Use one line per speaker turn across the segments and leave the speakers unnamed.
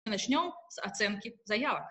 начнем с оценки заявок.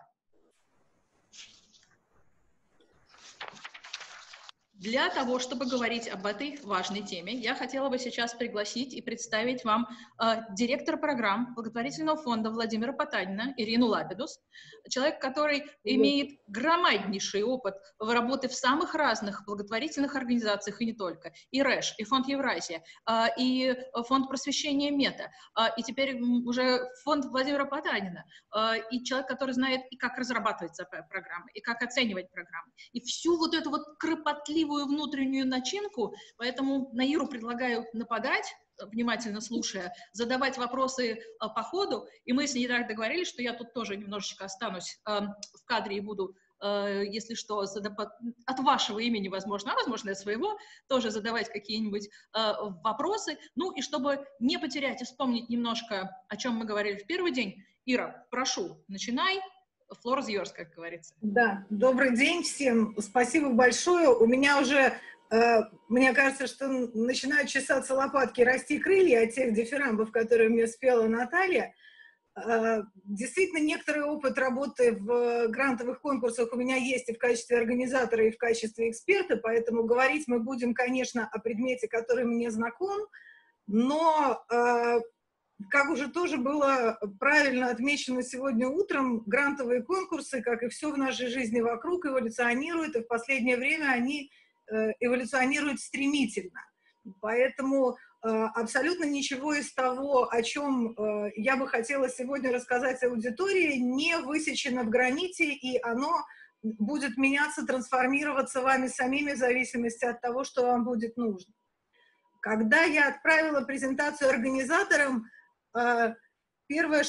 Для того, чтобы говорить об этой важной теме, я хотела бы сейчас пригласить и представить вам директора программ благотворительного фонда Владимира Потанина Ирину Лапидус, человек, который имеет громаднейший опыт в работе в самых разных благотворительных организациях, и не только, и РЭШ, и фонд Евразия, и фонд просвещения МЕТА, и теперь уже фонд Владимира Потанина, и человек, который знает и как разрабатывать программы, и как оценивать программы, и всю вот эту вот кропотливую внутреннюю начинку, поэтому на Иру предлагаю нападать, внимательно слушая, задавать вопросы по ходу, и мы с ней так договорились, что я тут тоже немножечко останусь в кадре и буду, если что, от вашего имени, возможно, а возможно, от своего, тоже задавать какие-нибудь вопросы, ну и чтобы не потерять и вспомнить немножко, о чем мы говорили в первый день. Ира, прошу, начинай. Floor is yours, как говорится.
Да, добрый день всем. Спасибо большое. У меня уже, мне кажется, что начинают чесаться лопатки, расти крылья от тех дифирамбов, которые мне спела Наталья. Действительно, некоторый опыт работы в грантовых конкурсах у меня есть и в качестве организатора, и в качестве эксперта, поэтому говорить мы будем, конечно, о предмете, который мне знаком, но... Как уже тоже было правильно отмечено сегодня утром, грантовые конкурсы, как и все в нашей жизни вокруг, эволюционируют, и в последнее время они эволюционируют стремительно. Поэтому абсолютно ничего из того, о чем я бы хотела сегодня рассказать аудитории, не высечено в граните, и оно будет меняться, трансформироваться вами самими в зависимости от того, что вам будет нужно. Когда я отправила презентацию организаторам, первое, о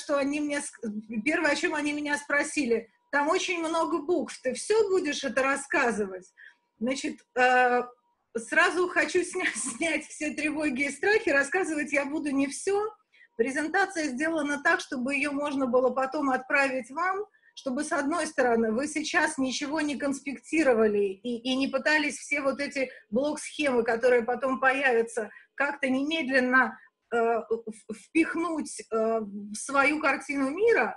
чем они меня спросили: там очень много букв, ты все будешь это рассказывать? Значит, сразу хочу снять все тревоги и страхи, рассказывать я буду не все. Презентация сделана так, чтобы ее можно было потом отправить вам, чтобы, с одной стороны, вы сейчас ничего не конспектировали и не пытались все вот эти блок-схемы, которые потом появятся, как-то немедленно впихнуть в свою картину мира.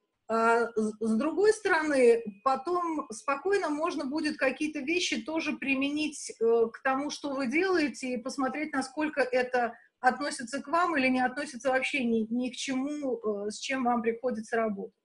С другой стороны, потом спокойно можно будет какие-то вещи тоже применить к тому, что вы делаете, и посмотреть, насколько это относится к вам или не относится вообще ни к чему, с чем вам приходится работать.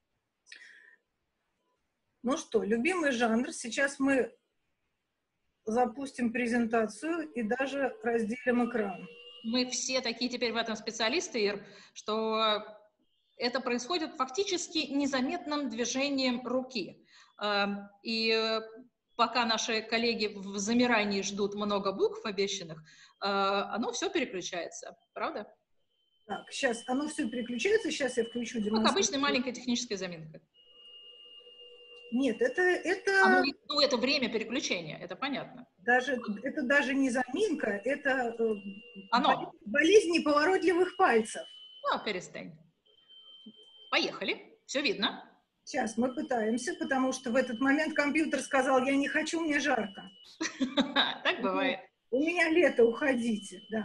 Ну что, любимый жанр. Сейчас мы запустим презентацию и даже разделим экран.
Мы все такие теперь в этом специалисты, Ир, что это происходит фактически незаметным движением руки. И пока наши коллеги в замирании ждут много букв обещанных, оно все переключается, правда?
Так, сейчас оно все переключается, сейчас я включу демонстрацию.
Как обычная маленькая техническая заминка.
Нет, это...
это время переключения, это понятно.
Это даже не заминка, это
Оно.
болезнь неповоротливых пальцев.
Ну, перестань. Поехали, все видно.
Сейчас мы пытаемся, потому что в этот момент компьютер сказал: я не хочу, мне жарко.
Так бывает.
У меня лето, уходите, да.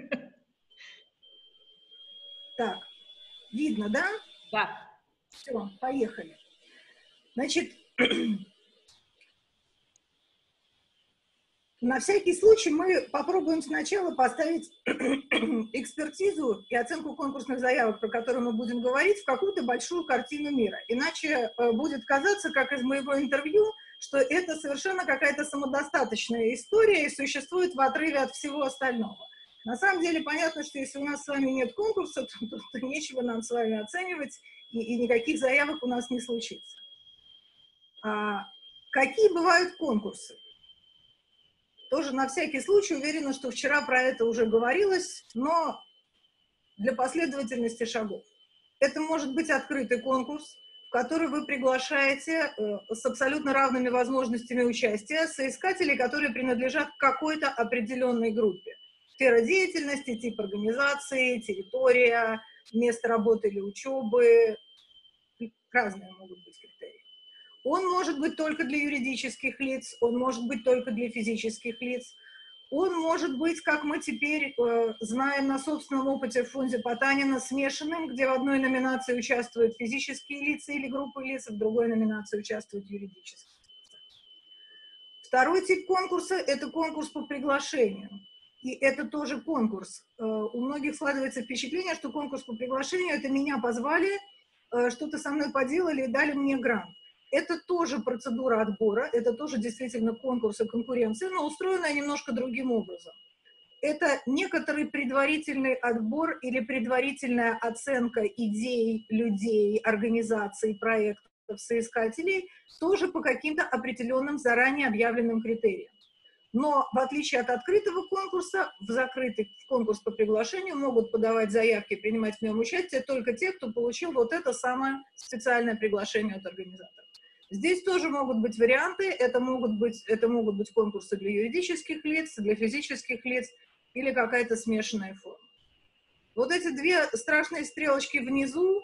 Так, видно, да?
Да.
Все, поехали. Значит, на всякий случай мы попробуем сначала поставить экспертизу и оценку конкурсных заявок, про которые мы будем говорить, в какую-то большую картину мира. Иначе будет казаться, как из моего интервью, что это совершенно какая-то самодостаточная история и существует в отрыве от всего остального. На самом деле понятно, что если у нас с вами нет конкурса, то нечего нам с вами оценивать, и никаких заявок у нас не случится. Какие бывают конкурсы? Тоже на всякий случай уверена, что вчера про это уже говорилось, но для последовательности шагов. Это может быть открытый конкурс, в который вы приглашаете с абсолютно равными возможностями участия соискателей, которые принадлежат к какой-то определенной группе. Сфера деятельности, тип организации, территория, место работы или учебы. Разные могут быть критерии. Он может быть только для юридических лиц, он может быть только для физических лиц, Он может быть, как мы теперь знаем на собственном опыте в фонде Потанина, смешанным, где в одной номинации участвуют физические лица или группы лиц, в другой номинации участвуют юридические. Второй тип конкурса – это конкурс по приглашению. И это тоже конкурс. У многих складывается впечатление, что конкурс по приглашению – это меня позвали, что-то со мной поделали и дали мне грант. Это тоже процедура отбора, это тоже действительно конкурс и конкуренция, но устроенная немножко другим образом. Это некоторый предварительный отбор или предварительная оценка идей, людей, организаций, проектов, соискателей, тоже по каким-то определенным заранее объявленным критериям. Но в отличие от открытого конкурса, в закрытый конкурс по приглашению могут подавать заявки, принимать в нем участие только те, кто получил вот это самое специальное приглашение от организатора. Здесь тоже могут быть варианты, это могут быть конкурсы для юридических лиц, для физических лиц или какая-то смешанная форма. Вот эти две страшные стрелочки внизу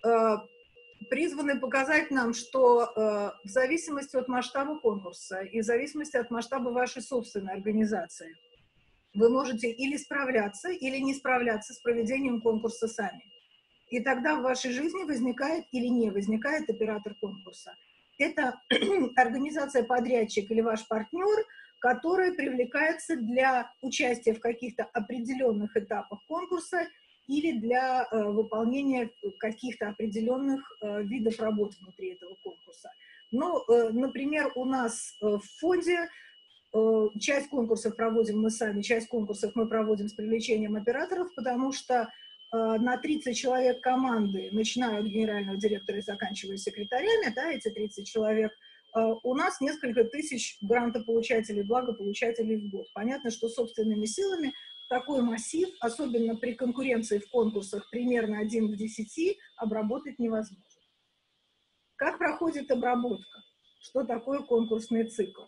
призваны показать нам, что в зависимости от масштаба конкурса и в зависимости от масштаба вашей собственной организации вы можете или справляться, или не справляться с проведением конкурса сами. И тогда в вашей жизни возникает или не возникает оператор конкурса. Это организация-подрядчик или ваш партнер, который привлекается для участия в каких-то определенных этапах конкурса или для выполнения каких-то определенных видов работ внутри этого конкурса. Ну, например, у нас в фонде часть конкурсов проводим мы сами, часть конкурсов мы проводим с привлечением операторов, потому что на 30 человек команды, начиная от генерального директора и заканчивая секретарями, да, эти 30 человек, у нас несколько тысяч грантополучателей, благополучателей в год. Понятно, что собственными силами такой массив, особенно при конкуренции в конкурсах примерно 1 к 10, обработать невозможно. Как проходит обработка? Что такое конкурсный цикл?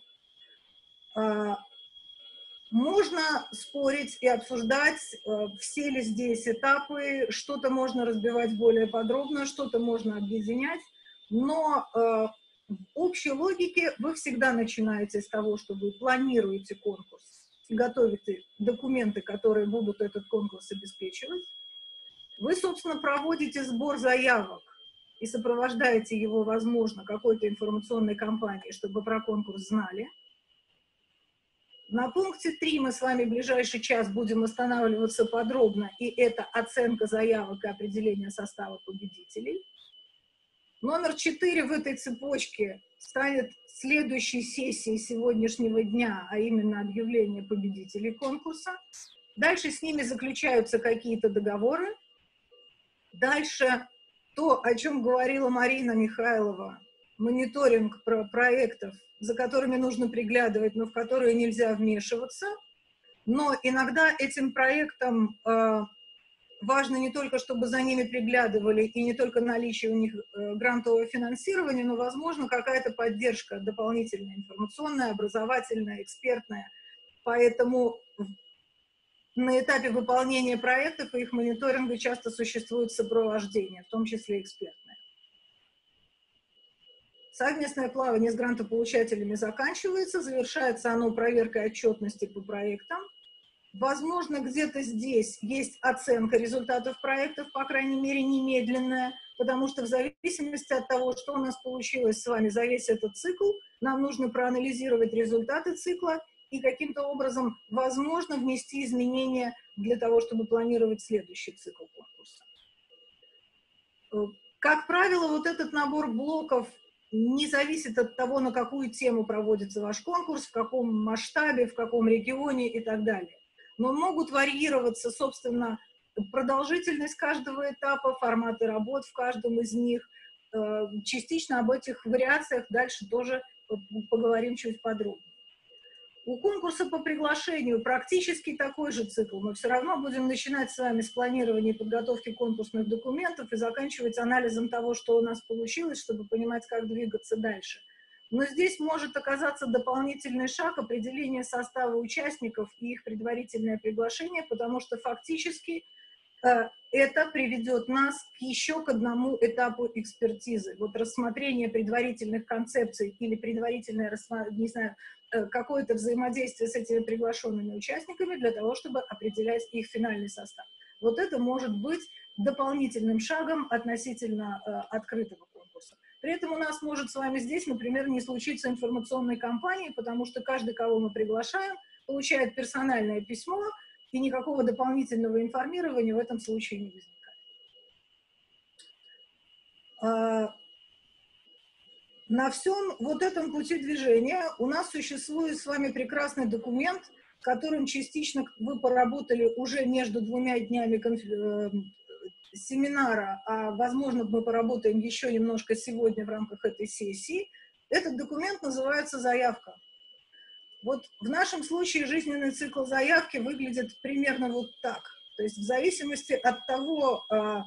Можно спорить и обсуждать, все ли здесь этапы, что-то можно разбивать более подробно, что-то можно объединять, но в общей логике вы всегда начинаете с того, что вы планируете конкурс, готовите документы, которые будут этот конкурс обеспечивать. Вы, собственно, проводите сбор заявок и сопровождаете его, возможно, какой-то информационной кампанией, чтобы про конкурс знали. На пункте 3 мы с вами в ближайший час будем останавливаться подробно, и это оценка заявок и определение состава победителей. Номер 4 в этой цепочке станет следующей сессией сегодняшнего дня, а именно объявление победителей конкурса. Дальше с ними заключаются какие-то договоры. Дальше то, о чем говорила Марина Михайлова, мониторинг проектов, за которыми нужно приглядывать, но в которые нельзя вмешиваться. Но иногда этим проектам важно не только, чтобы за ними приглядывали, и не только наличие у них грантового финансирования, но, возможно, какая-то поддержка дополнительная, информационная, образовательная, экспертная. Поэтому на этапе выполнения проектов и их мониторинга часто существует сопровождение, в том числе экспертное. Совместное плавание с грантополучателями заканчивается, завершается оно проверкой отчетности по проектам. Возможно, где-то здесь есть оценка результатов проектов, по крайней мере, немедленная, потому что в зависимости от того, что у нас получилось с вами за весь этот цикл, нам нужно проанализировать результаты цикла и каким-то образом, возможно, внести изменения для того, чтобы планировать следующий цикл конкурса. Как правило, вот этот набор блоков не зависит от того, на какую тему проводится ваш конкурс, в каком масштабе, в каком регионе и так далее. Но могут варьироваться, собственно, продолжительность каждого этапа, форматы работ в каждом из них. Частично об этих вариациях дальше тоже поговорим чуть подробнее. У конкурса по приглашению практически такой же цикл. Мы все равно будем начинать с вами с планирования и подготовки конкурсных документов и заканчивать анализом того, что у нас получилось, чтобы понимать, как двигаться дальше. Но здесь может оказаться дополнительный шаг определения состава участников и их предварительное приглашение, потому что фактически это приведет нас еще к одному этапу экспертизы. Вот рассмотрение предварительных концепций или предварительное, не знаю, какое-то взаимодействие с этими приглашенными участниками для того, чтобы определять их финальный состав. Вот это может быть дополнительным шагом относительно открытого конкурса. При этом у нас может с вами здесь, например, не случиться информационной кампании, потому что каждый, кого мы приглашаем, получает персональное письмо, и никакого дополнительного информирования в этом случае не возникает. На всем вот этом пути движения у нас существует с вами прекрасный документ, которым частично вы поработали уже между двумя днями семинара, а возможно мы поработаем еще немножко сегодня в рамках этой сессии. Этот документ называется «Заявка». Вот в нашем случае жизненный цикл заявки выглядит примерно вот так. То есть в зависимости от того,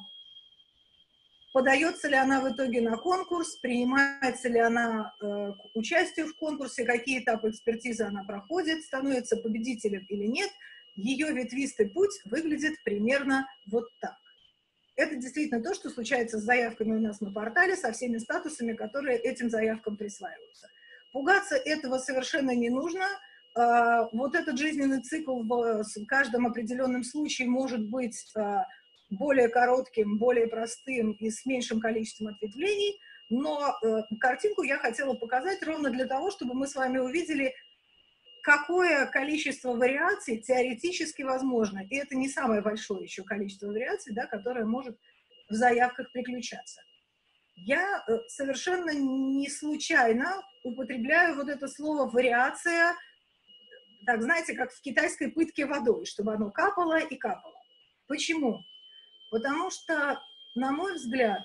подается ли она в итоге на конкурс, принимается ли она к участию в конкурсе, какие этапы экспертизы она проходит, становится победителем или нет, ее ветвистый путь выглядит примерно вот так. Это действительно то, что случается с заявками у нас на портале, со всеми статусами, которые этим заявкам присваиваются. Пугаться этого совершенно не нужно. Вот этот жизненный цикл в каждом определенном случае может быть более коротким, более простым и с меньшим количеством ответвлений, но картинку я хотела показать ровно для того, чтобы мы с вами увидели, какое количество вариаций теоретически возможно. И это не самое большое еще количество вариаций, да, которое может в заявках приключаться. Я совершенно не случайно употребляю вот это слово «вариация», так, знаете, как в китайской пытке водой, чтобы оно капало и капало. Почему? Потому что, на мой взгляд,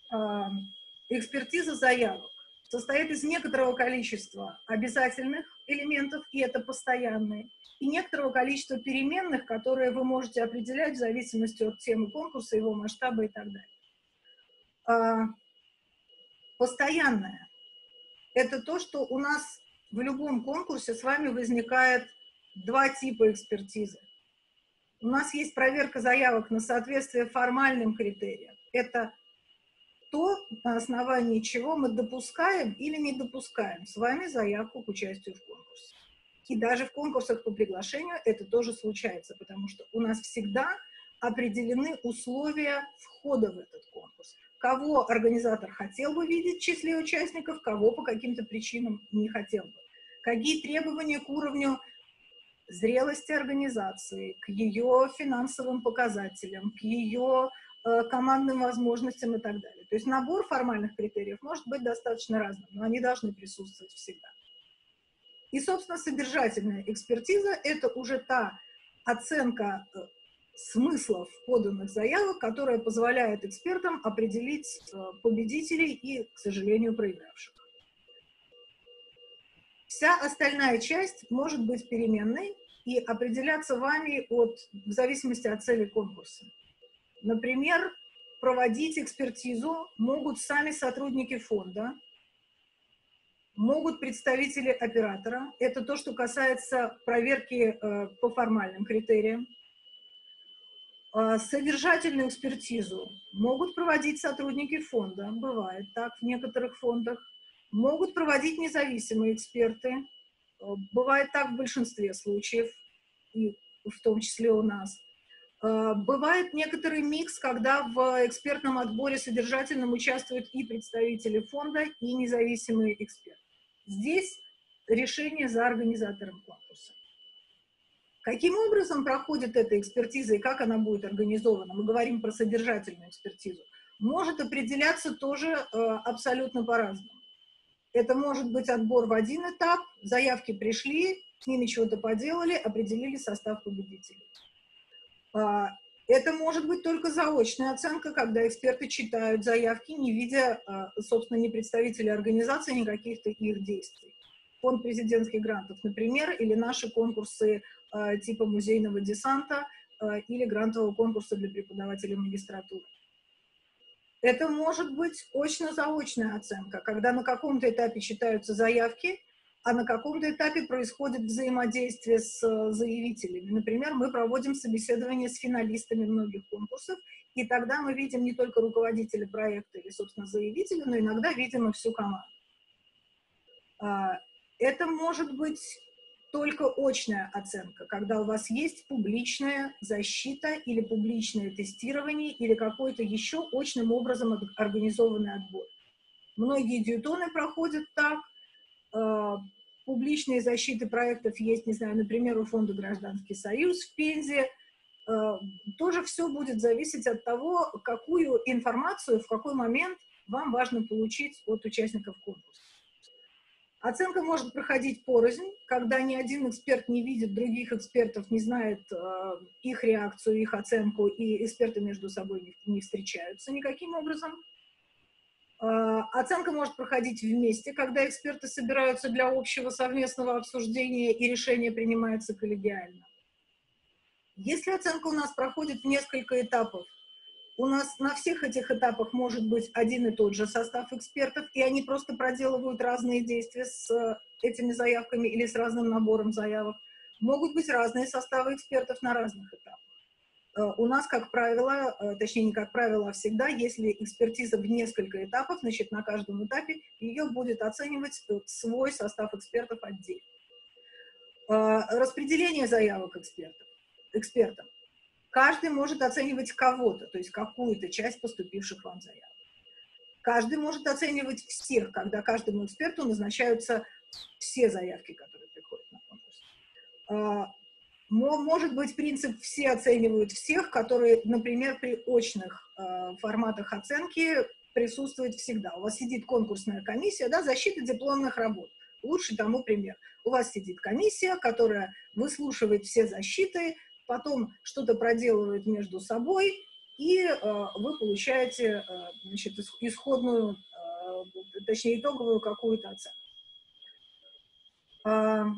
экспертиза заявок состоит из некоторого количества обязательных элементов, и это постоянные, и некоторого количества переменных, которые вы можете определять в зависимости от темы конкурса, его масштаба и так далее. Постоянное – это то, что у нас в любом конкурсе с вами возникает два типа экспертизы. У нас есть проверка заявок на соответствие формальным критериям. Это то, на основании чего мы допускаем или не допускаем с вами заявку к участию в конкурсе. И даже в конкурсах по приглашению это тоже случается, потому что у нас всегда определены условия входа в этот конкурс. Кого организатор хотел бы видеть в числе участников, кого по каким-то причинам не хотел бы. Какие требования к уровню зрелости организации, к ее финансовым показателям, к ее командным возможностям и так далее. То есть набор формальных критериев может быть достаточно разным, но они должны присутствовать всегда. И, собственно, содержательная экспертиза – это уже та оценка смыслов поданных заявок, которая позволяет экспертам определить победителей и, к сожалению, проигравших. Вся остальная часть может быть переменной и определяться вами в зависимости от цели конкурса. Например, проводить экспертизу могут сами сотрудники фонда, могут представители оператора. Это то, что касается проверки по формальным критериям. Содержательную экспертизу могут проводить сотрудники фонда, бывает так в некоторых фондах. Могут проводить независимые эксперты, бывает так в большинстве случаев, и в том числе у нас. Бывает некоторый микс, когда в экспертном отборе содержательном участвуют и представители фонда, и независимые эксперты. Здесь решение за организатором конкурса. Каким образом проходит эта экспертиза и как она будет организована? Мы говорим про содержательную экспертизу. Может определяться тоже абсолютно по-разному. Это может быть отбор в один этап, заявки пришли, с ними чего-то поделали, определили состав победителей. Это может быть только заочная оценка, когда эксперты читают заявки, не видя, собственно, ни представителей организации, ни каких-то их действий. Фонд президентских грантов, например, или наши конкурсы типа музейного десанта или грантового конкурса для преподавателей магистратуры. Это может быть очно-заочная оценка, когда на каком-то этапе читаются заявки, а на каком-то этапе происходит взаимодействие с заявителями. Например, мы проводим собеседование с финалистами многих конкурсов, и тогда мы видим не только руководителя проекта или, собственно, заявителя, но иногда видим и всю команду. Это может быть только очная оценка, когда у вас есть публичная защита или публичное тестирование или какой-то еще очным образом организованный отбор. Многие дьютоны проходят так. Публичные защиты проектов есть, не знаю, например, у фонда «Гражданский союз» в Пензе. Тоже все будет зависеть от того, какую информацию, в какой момент вам важно получить от участников конкурса. Оценка может проходить порознь, когда ни один эксперт не видит других экспертов, не знает их реакцию, их оценку, и эксперты между собой не встречаются никаким образом. Оценка может проходить вместе, когда эксперты собираются для общего совместного обсуждения и решение принимается коллегиально. Если оценка у нас проходит в несколько этапов, у нас на всех этих этапах может быть один и тот же состав экспертов, и они просто проделывают разные действия с этими заявками или с разным набором заявок. Могут быть разные составы экспертов на разных этапах. У нас, как правило, точнее не как правило, а всегда, если экспертиза в несколько этапов, значит на каждом этапе ее будет оценивать свой состав экспертов отдельно. Распределение заявок экспертам. Каждый может оценивать кого-то, то есть какую-то часть поступивших вам заявок. Каждый может оценивать всех, когда каждому эксперту назначаются все заявки, которые приходят на конкурс. Может быть принцип «все оценивают всех», который, например, при очных форматах оценки присутствует всегда. У вас сидит конкурсная комиссия, да, защита дипломных работ. Лучший тому пример. У вас сидит комиссия, которая выслушивает все защиты, потом что-то проделывает между собой, и вы получаете, значит, исходную, точнее, итоговую какую-то оценку.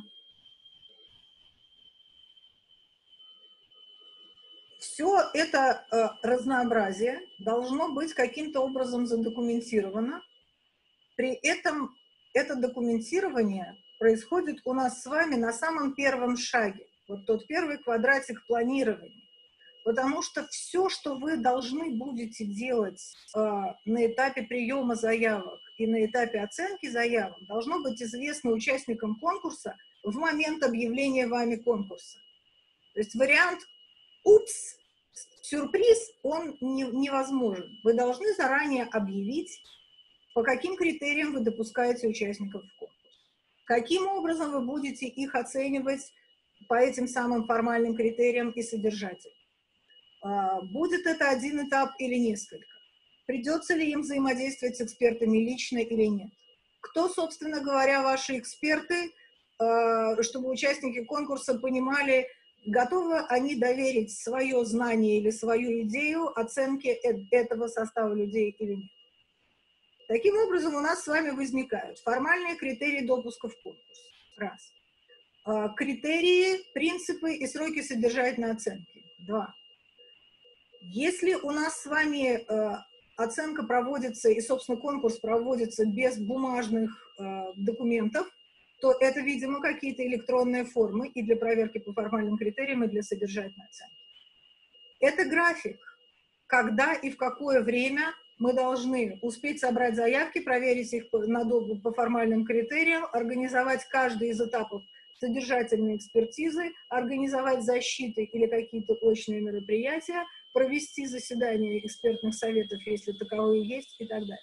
Все это разнообразие должно быть каким-то образом задокументировано. При этом это документирование происходит у нас с вами на самом первом шаге. Вот тот первый квадратик планирования. Потому что все, что вы должны будете делать на этапе приема заявок и на этапе оценки заявок, должно быть известно участникам конкурса в момент объявления вами конкурса. То есть вариант «упс», сюрприз, он невозможен. Вы должны заранее объявить, по каким критериям вы допускаете участников в конкурс. Каким образом вы будете их оценивать по этим самым формальным критериям и содержательным. Будет это один этап или несколько? Придется ли им взаимодействовать с экспертами лично или нет? Кто, собственно говоря, ваши эксперты, чтобы участники конкурса понимали, готовы они доверить свое знание или свою идею оценке этого состава людей или нет? Таким образом, у нас с вами возникают формальные критерии допуска в конкурс. Раз. Критерии, принципы и сроки содержательной оценки. Два. Если у нас с вами оценка проводится и, собственно, конкурс проводится без бумажных документов, то это, видимо, какие-то электронные формы и для проверки по формальным критериям, и для содержательной оценки. Это график, когда и в какое время мы должны успеть собрать заявки, проверить их по формальным критериям, организовать каждый из этапов содержательной экспертизы, организовать защиты или какие-то очные мероприятия, провести заседания экспертных советов, если таковые есть, и так далее.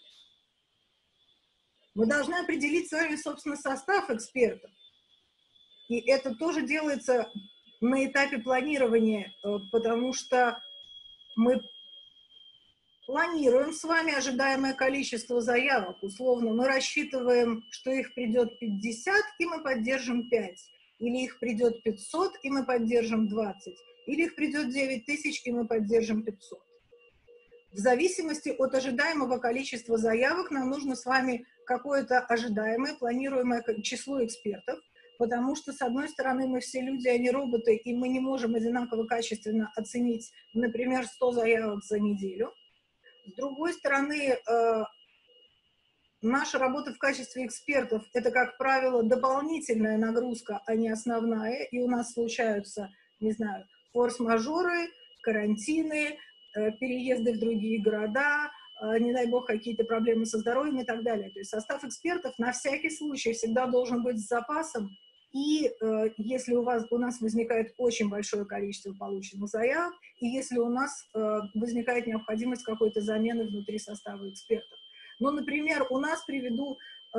Мы должны определить с вами, собственно, состав экспертов. И это тоже делается на этапе планирования, потому что мы планируем с вами ожидаемое количество заявок. Условно, мы рассчитываем, что их придет 50, и мы поддержим 5. Или их придет 500, и мы поддержим 20. Или их придет 9000, и мы поддержим 500. В зависимости от ожидаемого количества заявок нам нужно с вами какое-то ожидаемое, планируемое число экспертов, потому что, с одной стороны, мы все люди, а не роботы, и мы не можем одинаково качественно оценить, например, 100 заявок за неделю. С другой стороны, наша работа в качестве экспертов — это, как правило, дополнительная нагрузка, а не основная, и у нас случаются, не знаю, форс-мажоры, карантины, переезды в другие города, не дай бог, какие-то проблемы со здоровьем и так далее. То есть состав экспертов на всякий случай всегда должен быть с запасом, и если у нас возникает очень большое количество полученных заявок, и если у нас возникает необходимость какой-то замены внутри состава экспертов. Ну, например, у нас, приведу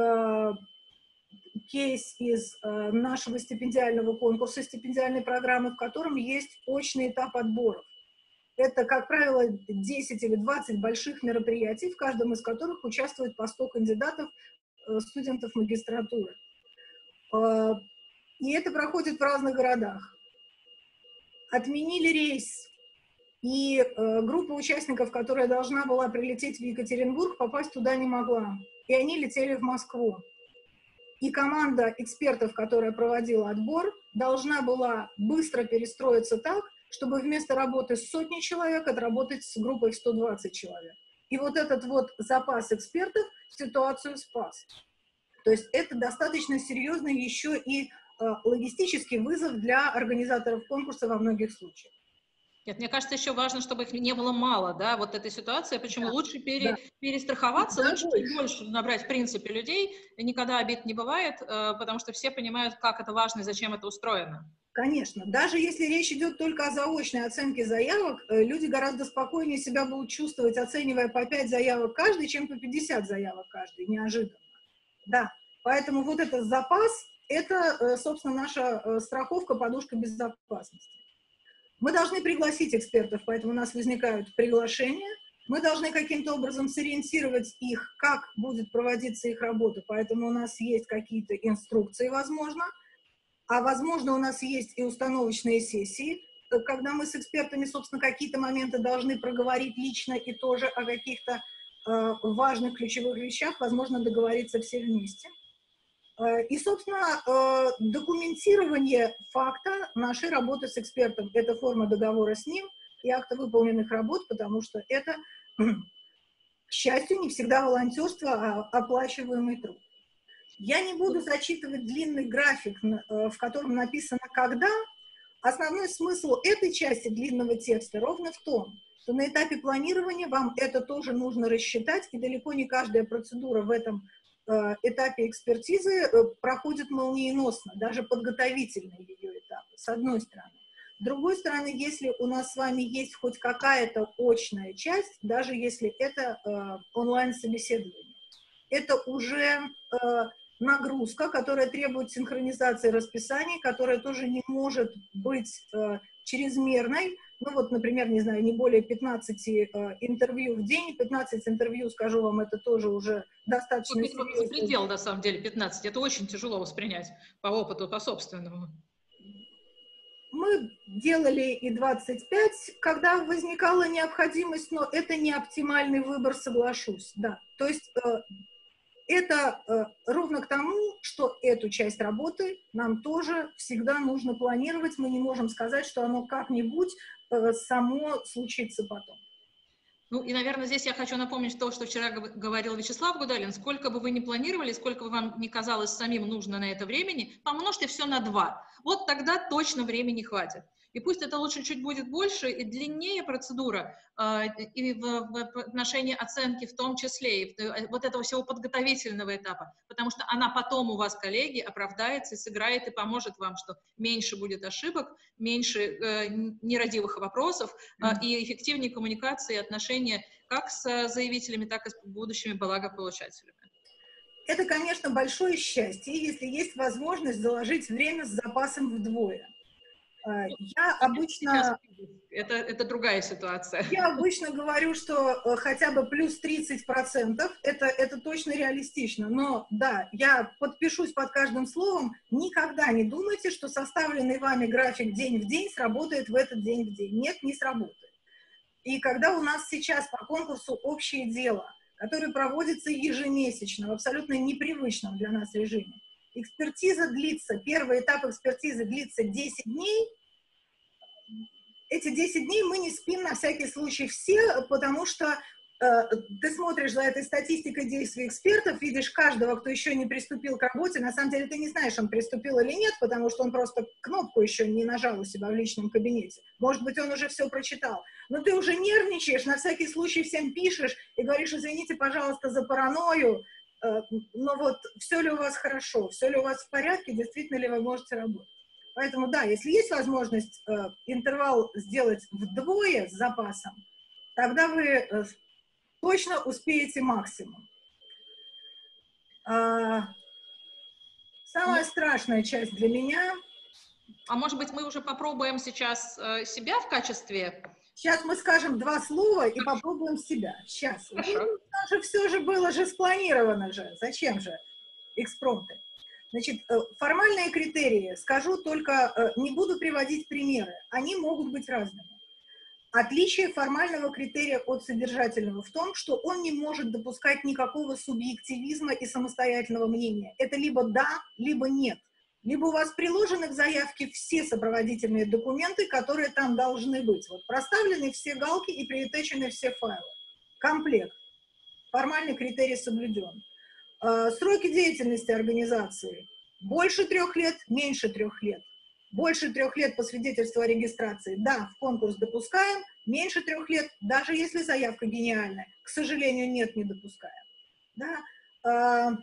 кейс из нашего стипендиального конкурса, стипендиальной программы, в котором есть очный этап отборов. Это, как правило, 10 или 20 больших мероприятий, в каждом из которых участвует по 100 кандидатов, студентов магистратуры. И это проходит в разных городах. Отменили рейс, и группа участников, которая должна была прилететь в Екатеринбург, попасть туда не могла. И они летели в Москву. И команда экспертов, которая проводила отбор, должна была быстро перестроиться так, чтобы вместо работы с сотней человек отработать с группой в 120 человек. И вот этот вот запас экспертов ситуацию спас. То есть это достаточно серьезный еще и логистический вызов для организаторов конкурса во многих случаях.
Нет, мне кажется, еще важно, чтобы их не было мало, да, вот этой ситуации, почему лучше перестраховаться, лучше чуть больше набрать, в принципе, людей, никогда обид не бывает, потому что все понимают, как это важно и зачем это устроено.
Конечно. Даже если речь идет только о заочной оценке заявок, люди гораздо спокойнее себя будут чувствовать, оценивая по 5 заявок каждый, чем по 50 заявок каждый, неожиданно. Да, поэтому вот этот запас — это, собственно, наша страховка, подушка безопасности. Мы должны пригласить экспертов, поэтому у нас возникают приглашения. Мы должны каким-то образом сориентировать их, как будет проводиться их работа, поэтому у нас есть какие-то инструкции, возможно. А возможно, у нас есть и установочные сессии, когда мы с экспертами, собственно, какие-то моменты должны проговорить лично и тоже о каких-то важных ключевых вещах, возможно, договориться все вместе. И, собственно, документирование факта нашей работы с экспертом — это форма договора с ним и акта выполненных работ, потому что это, к счастью, не всегда волонтерство, а оплачиваемый труд. Я не буду зачитывать длинный график, в котором написано «когда». Основной смысл этой части длинного текста ровно в том, что на этапе планирования вам это тоже нужно рассчитать, и далеко не каждая процедура в этом этапе экспертизы проходит молниеносно, даже подготовительные ее этапы, с одной стороны. С другой стороны, если у нас с вами есть хоть какая-то очная часть, даже если это онлайн-собеседование, это уже нагрузка, которая требует синхронизации расписаний, которая тоже не может быть чрезмерной. Ну вот, например, не знаю, не более 15 интервью в день. 15 интервью, скажу вам, это тоже уже достаточно серьезно.
Предел, на самом деле, 15. Это очень тяжело воспринять по опыту, по собственному.
Мы делали и 25, когда возникала необходимость, но это не оптимальный выбор, соглашусь. Да. То есть это ровно к тому, что эту часть работы нам тоже всегда нужно планировать. Мы не можем сказать, что оно как-нибудь само случится потом.
Ну и, наверное, здесь я хочу напомнить то, что вчера говорил Вячеслав Гудалин. Сколько бы вы ни планировали, сколько бы вам ни казалось самим нужно на это времени, помножьте все на 2. Вот тогда точно времени хватит. И пусть это лучше чуть будет больше и длиннее процедура, и в отношении оценки в том числе, и вот этого всего подготовительного этапа, потому что она потом у вас, коллеги, оправдается и сыграет, и поможет вам, что меньше будет ошибок, меньше нерадивых вопросов, и эффективнее коммуникации и отношения как с заявителями, так и с будущими благополучателями.
Это, конечно, большое счастье, если есть возможность заложить время с запасом вдвое. Я обычно...
Это другая ситуация.
Я обычно говорю, что хотя бы плюс 30% это точно реалистично. Но да, я подпишусь под каждым словом. Никогда не думайте, что составленный вами график день в день сработает в этот день в день. Нет, не сработает. И когда у нас сейчас по конкурсу «Общее дело», который проводится ежемесячно в абсолютно непривычном для нас режиме, экспертиза длится, первый этап экспертизы длится 10 дней. Эти 10 дней мы не спим на всякий случай все, потому что ты смотришь за этой статистикой действий экспертов, видишь каждого, кто еще не приступил к работе. На самом деле ты не знаешь, он приступил или нет, потому что он просто кнопку еще не нажал у себя в личном кабинете. Может быть, он уже все прочитал. Но ты уже нервничаешь, на всякий случай всем пишешь и говоришь: извините, пожалуйста, за паранойю, но вот все ли у вас хорошо, все ли у вас в порядке, действительно ли вы можете работать. Поэтому да, если есть возможность интервал сделать вдвое с запасом, тогда вы точно успеете максимум. Самая страшная часть для меня...
А может быть, мы уже попробуем сейчас себя в качестве...
Сейчас мы скажем два слова и попробуем себя. Сейчас.
Хорошо.
Там же все же было же спланировано же. Зачем же экспромты? Значит, формальные критерии, скажу только, не буду приводить примеры, они могут быть разными. Отличие формального критерия от содержательного в том, что он не может допускать никакого субъективизма и самостоятельного мнения. Это либо да, либо нет. Либо у вас приложены к заявке все сопроводительные документы, которые там должны быть. Вот проставлены все галки и приотачены все файлы. Комплект. Формальный критерий соблюден. Сроки деятельности организации. Больше 3 лет, меньше 3 лет. Больше 3 лет по свидетельству о регистрации. Да, в конкурс допускаем. Меньше 3 лет, даже если заявка гениальная. К сожалению, нет, не допускаем. Да?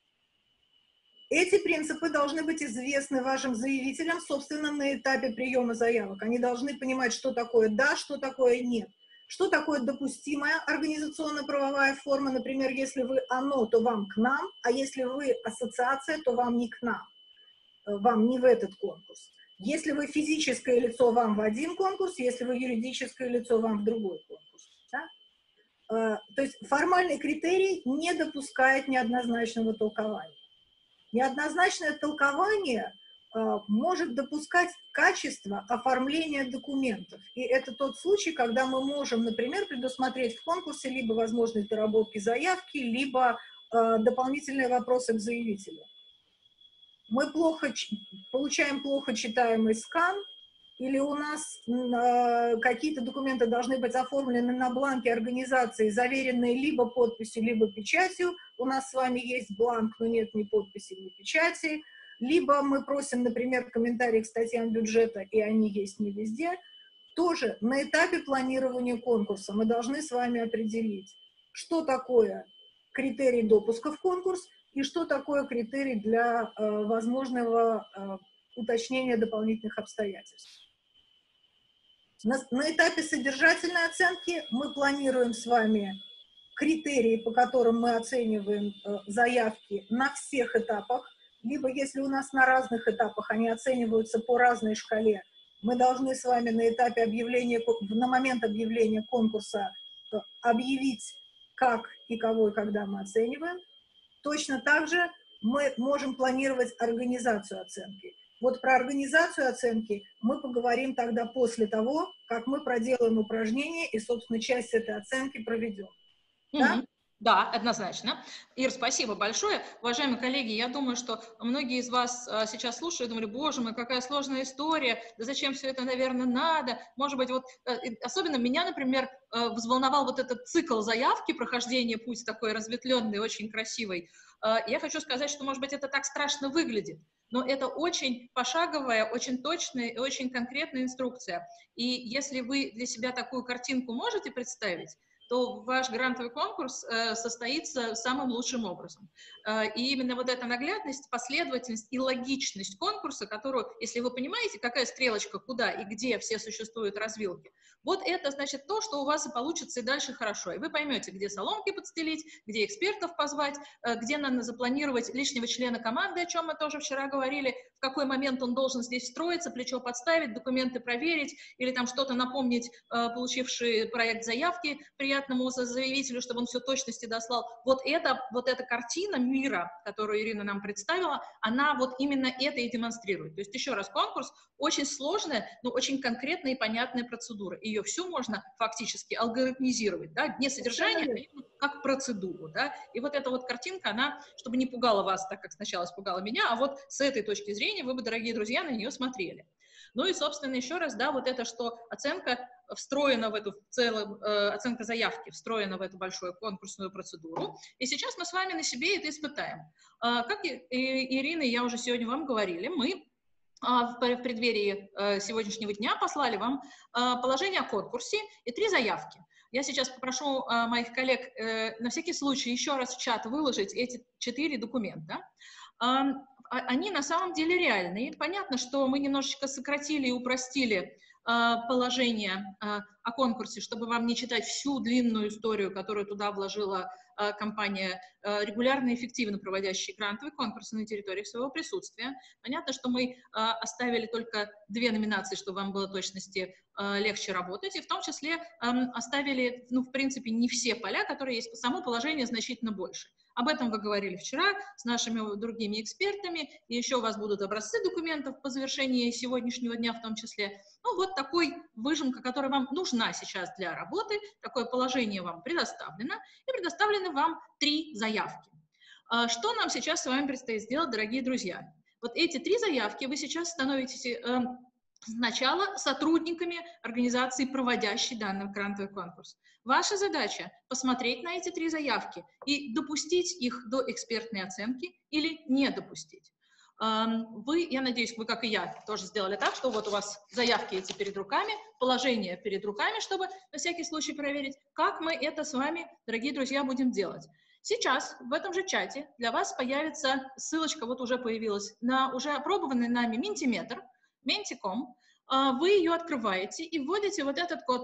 Эти принципы должны быть известны вашим заявителям, собственно, на этапе приема заявок. Они должны понимать, что такое да, что такое нет. Что такое допустимая организационно-правовая форма. Например, если вы оно, то вам к нам, а если вы ассоциация, то вам не к нам. Вам не в этот конкурс. Если вы физическое лицо, вам в один конкурс, если вы юридическое лицо, вам в другой конкурс. Да? То есть формальный критерий не допускает неоднозначного толкования. Неоднозначное толкование может допускать качество оформления документов. И это тот случай, когда мы можем, например, предусмотреть в конкурсе либо возможность доработки заявки, либо дополнительные вопросы к заявителю. Мы получаем плохо читаемый скан, или у нас какие-то документы должны быть оформлены на бланке организации, заверенные либо подписью, либо печатью. У нас с вами есть бланк, но нет ни подписи, ни печати. Либо мы просим, например, комментарии к статьям бюджета, и они есть не везде. Тоже на этапе планирования конкурса мы должны с вами определить, что такое критерий допуска в конкурс и что такое критерий для возможного уточнения дополнительных обстоятельств. На этапе содержательной оценки мы планируем с вами критерии, по которым мы оцениваем заявки на всех этапах, либо если у нас на разных этапах они оцениваются по разной шкале, мы должны с вами на этапе объявления, на момент объявления конкурса объявить, как и кого и когда мы оцениваем. Точно так же мы можем планировать организацию оценки. Вот про организацию оценки мы поговорим тогда после того, как мы проделаем упражнение и, собственно, часть этой оценки проведем. Да?
Да, однозначно. Ир, спасибо большое. Уважаемые коллеги, я думаю, что многие из вас сейчас слушают и думали: боже мой, какая сложная история, да зачем все это, наверное, надо? Может быть, вот особенно меня, например, взволновал вот этот цикл заявки, прохождение, путь такой разветвленный, очень красивый. Я хочу сказать, что, может быть, это так страшно выглядит, но это очень пошаговая, очень точная и очень конкретная инструкция. И если вы для себя такую картинку можете представить, то ваш грантовый конкурс состоится самым лучшим образом. И именно вот эта наглядность, последовательность и логичность конкурса, которую, если вы понимаете, какая стрелочка, куда и где все существуют развилки, вот это значит то, что у вас и получится и дальше хорошо. И вы поймете, где соломки подстелить, где экспертов позвать, где надо запланировать лишнего члена команды, о чем мы тоже вчера говорили, в какой момент он должен здесь встроиться, плечо подставить, документы проверить или там что-то напомнить, получивший проект заявки приятному заявителю, чтобы он все точности дослал. Вот эта картина мира, которую Ирина нам представила, она вот именно это и демонстрирует. То есть еще раз, конкурс очень сложная, но очень конкретная и понятная процедура. Ее всю можно фактически алгоритмизировать, да, не содержание, а как процедуру, да. И вот эта вот картинка, она, чтобы не пугала вас так, как сначала испугала меня, а вот с этой точки зрения вы бы, дорогие друзья, на нее смотрели. Ну и, собственно, еще раз, да, вот это, что оценка встроена в эту оценка заявки, встроена в эту большую конкурсную процедуру. И сейчас мы с вами на себе это испытаем. Как Ирина и я уже сегодня вам говорили, мы в преддверии сегодняшнего дня послали вам положение о конкурсе и 3 заявки. Я сейчас попрошу моих коллег на всякий случай еще раз в чат выложить эти 4 документа. Они на самом деле реальные. Понятно, что мы немножечко сократили и упростили положение о конкурсе, чтобы вам не читать всю длинную историю, которую туда вложила компания, регулярно и эффективно проводящая грантовые конкурсы на территории своего присутствия. Понятно, что мы оставили только 2 номинации, чтобы вам было в точности легче работать, и в том числе оставили, ну, в принципе, не все поля, которые есть, само положение значительно больше. Об этом вы говорили вчера с нашими другими экспертами, и еще у вас будут образцы документов по завершении сегодняшнего дня в том числе. Ну, вот такой выжимка, которая вам нужна сейчас для работы, такое положение вам предоставлено, и предоставлены вам 3 заявки. Что нам сейчас с вами предстоит сделать, дорогие друзья? Вот эти 3 заявки вы сейчас становитесь сначала сотрудниками организации, проводящей данный грантовый конкурс. Ваша задача – посмотреть на эти 3 заявки и допустить их до экспертной оценки или не допустить. Вы, я надеюсь, вы, как и я, тоже сделали так, что вот у вас заявки эти перед руками, положение перед руками, чтобы на всякий случай проверить, как мы это с вами, дорогие друзья, будем делать. Сейчас в этом же чате для вас появится ссылочка, вот уже появилась, на уже опробованный нами Mentimeter, Menti.com. Вы ее открываете и вводите вот этот код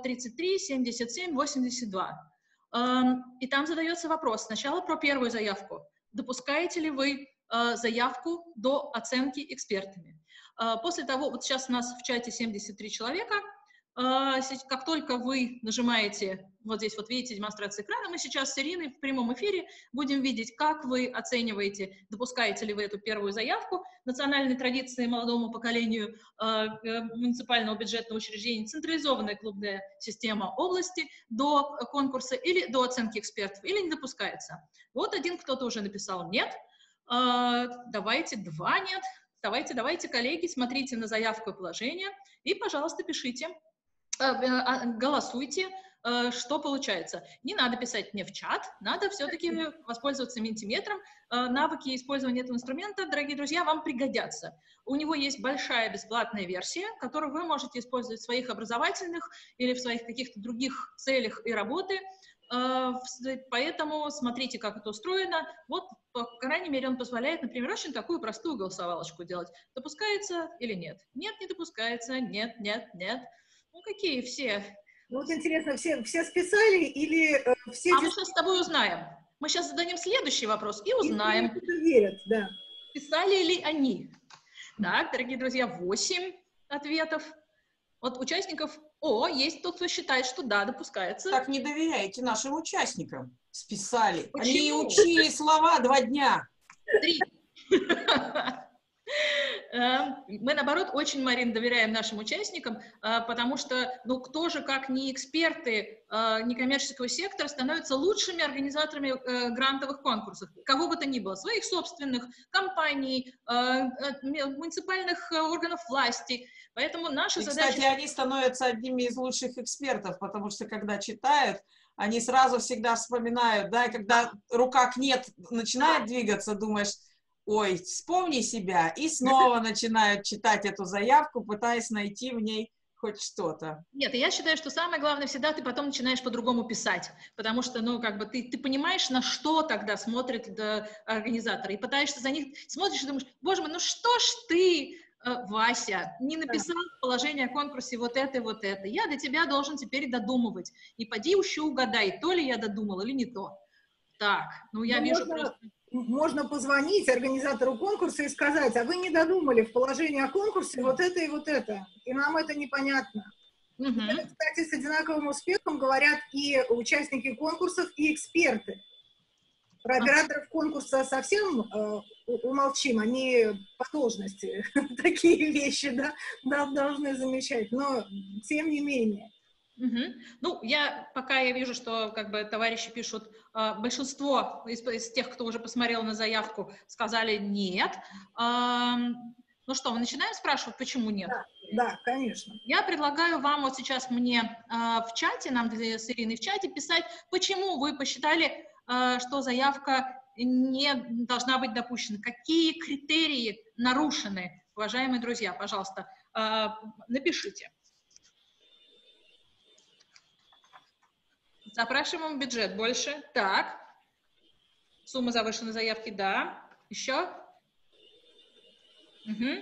337782. И там задается вопрос сначала про первую заявку. Допускаете ли вы заявку до оценки экспертами? После того, вот сейчас у нас в чате 73 человека, как только вы нажимаете, вот здесь вот видите демонстрацию экрана, мы сейчас с Ириной в прямом эфире будем видеть, как вы оцениваете, допускаете ли вы эту первую заявку национальной традиции молодому поколению муниципального бюджетного учреждения, централизованная клубная система области до конкурса или до оценки экспертов, или не допускается. Вот один кто-то уже написал «нет», давайте 2 «нет», давайте, коллеги, смотрите на заявку и положение и, пожалуйста, пишите. Голосуйте, что получается. Не надо писать мне в чат, надо все-таки воспользоваться Mentimeter. Навыки использования этого инструмента, дорогие друзья, вам пригодятся. У него есть большая бесплатная версия, которую вы можете использовать в своих образовательных или в своих каких-то других целях и работы. Поэтому смотрите, как это устроено. Вот, по крайней мере, он позволяет, например, очень такую простую голосовалочку делать. Допускается или нет? Нет, не допускается. Нет, нет, нет. Ну, какие все?
Ну, вот интересно, все списали или все...
А мы сейчас с тобой узнаем. Мы сейчас зададим следующий вопрос и узнаем.
Верят, да.
Писали ли они? Так, дорогие друзья, 8 ответов от участников. О, есть тот, кто считает, что да, допускается.
Так не доверяете нашим участникам. Списали.
Почему?
Они учили слова 2 дня.
3. Мы, наоборот, очень, Марин, доверяем нашим участникам, потому что, ну, кто же, как не эксперты некоммерческого сектора, становятся лучшими организаторами грантовых конкурсов, кого бы то ни было, своих собственных компаний, муниципальных органов власти. Поэтому наша задача...
Кстати, они становятся одними из лучших экспертов, потому что, когда читают, они сразу всегда вспоминают, да, и когда рука «нет» начинает двигаться, думаешь... Ой, вспомни себя, и снова начинают читать эту заявку, пытаясь найти в ней хоть что-то.
Нет, я считаю, что самое главное, всегда ты потом начинаешь по-другому писать, потому что, ну, как бы ты понимаешь, на что тогда смотрят организаторы, и пытаешься за них, смотришь и думаешь, боже мой, ну что ж ты, Вася, не написал положение о конкурсе вот это и вот это, я до тебя должен теперь додумывать, и поди еще угадай, то ли я додумал или не то. Так, ну я вижу просто...
Можно позвонить организатору конкурса и сказать, а вы не додумали в положении о конкурсе вот это и вот это, и нам это непонятно. Это, кстати, с одинаковым успехом говорят и участники конкурсов, и эксперты. Про операторов конкурса совсем умолчим, они по должности такие вещи, да, должны замечать, но тем не менее.
Ну, пока я вижу, что как бы товарищи пишут, большинство из тех, кто уже посмотрел на заявку, сказали нет. Ну что, мы начинаем спрашивать, почему нет?
Да, конечно.
Я предлагаю вам вот сейчас мне в чате, нам с Ириной в чате писать, почему вы посчитали, что заявка не должна быть допущена, какие критерии нарушены, уважаемые друзья, пожалуйста, напишите. Запрашиваем бюджет больше. Так. Сумма завышенной заявки, да. Еще? Угу.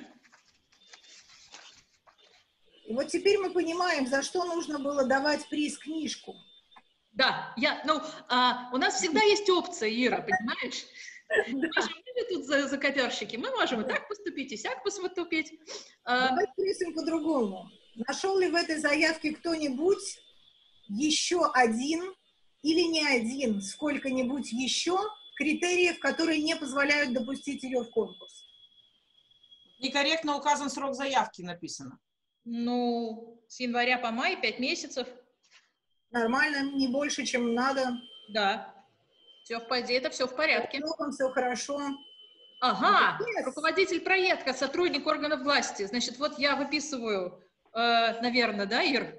И вот теперь мы понимаем, за что нужно было давать приз книжку.
Да, у нас всегда есть опция, Ира, понимаешь? Мы же тут закоперщики, мы можем и так поступить, и сяк поступить.
Давайте спросим по-другому. Нашел ли в этой заявке кто-нибудь еще один или не один, сколько-нибудь еще критериев, которые не позволяют допустить ее в конкурс?
Некорректно указан срок заявки, написано.
Ну, с января по май 5 месяцев.
Нормально, не больше, чем надо.
Да, это все в порядке.
Все хорошо.
Ага, руководитель проекта, сотрудник органов власти. Значит, вот я выписываю, наверное, да, Ир?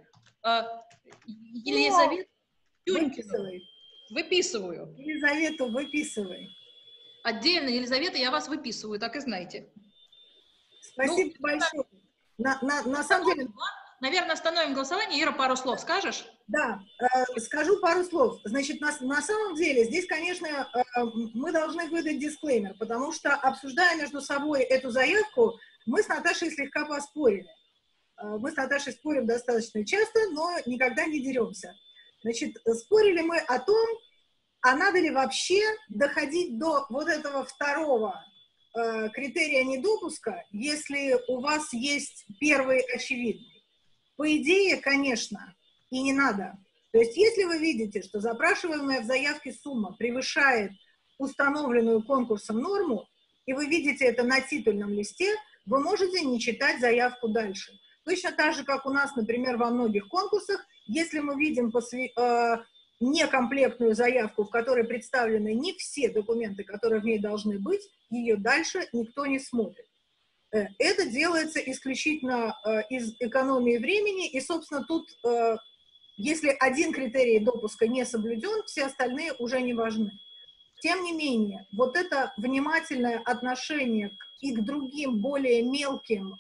Елизавету Тюнькину. Выписываю.
Елизавету выписывай.
Отдельно, Елизавета, я вас выписываю, так и знаете.
Спасибо большое. На самом деле...
Наверное, остановим голосование. Ира, пару слов скажешь?
Да, скажу пару слов. Значит, на самом деле, здесь, конечно, мы должны выдать дисклеймер, потому что, обсуждая между собой эту заявку, мы с Наташей слегка поспорили. Мы с Наташей спорим достаточно часто, но никогда не деремся. Значит, спорили мы о том, а надо ли вообще доходить до вот этого второго критерия недопуска, если у вас есть первый очевидный. По идее, конечно, и не надо. То есть, если вы видите, что запрашиваемая в заявке сумма превышает установленную конкурсом норму, и вы видите это на титульном листе, вы можете не читать заявку дальше. Точно так же, как у нас, например, во многих конкурсах, если мы видим некомплектную заявку, в которой представлены не все документы, которые в ней должны быть, ее дальше никто не смотрит. Это делается исключительно из экономии времени, и, собственно, тут, если один критерий допуска не соблюден, все остальные уже не важны. Тем не менее, вот это внимательное отношение и к другим, более мелким,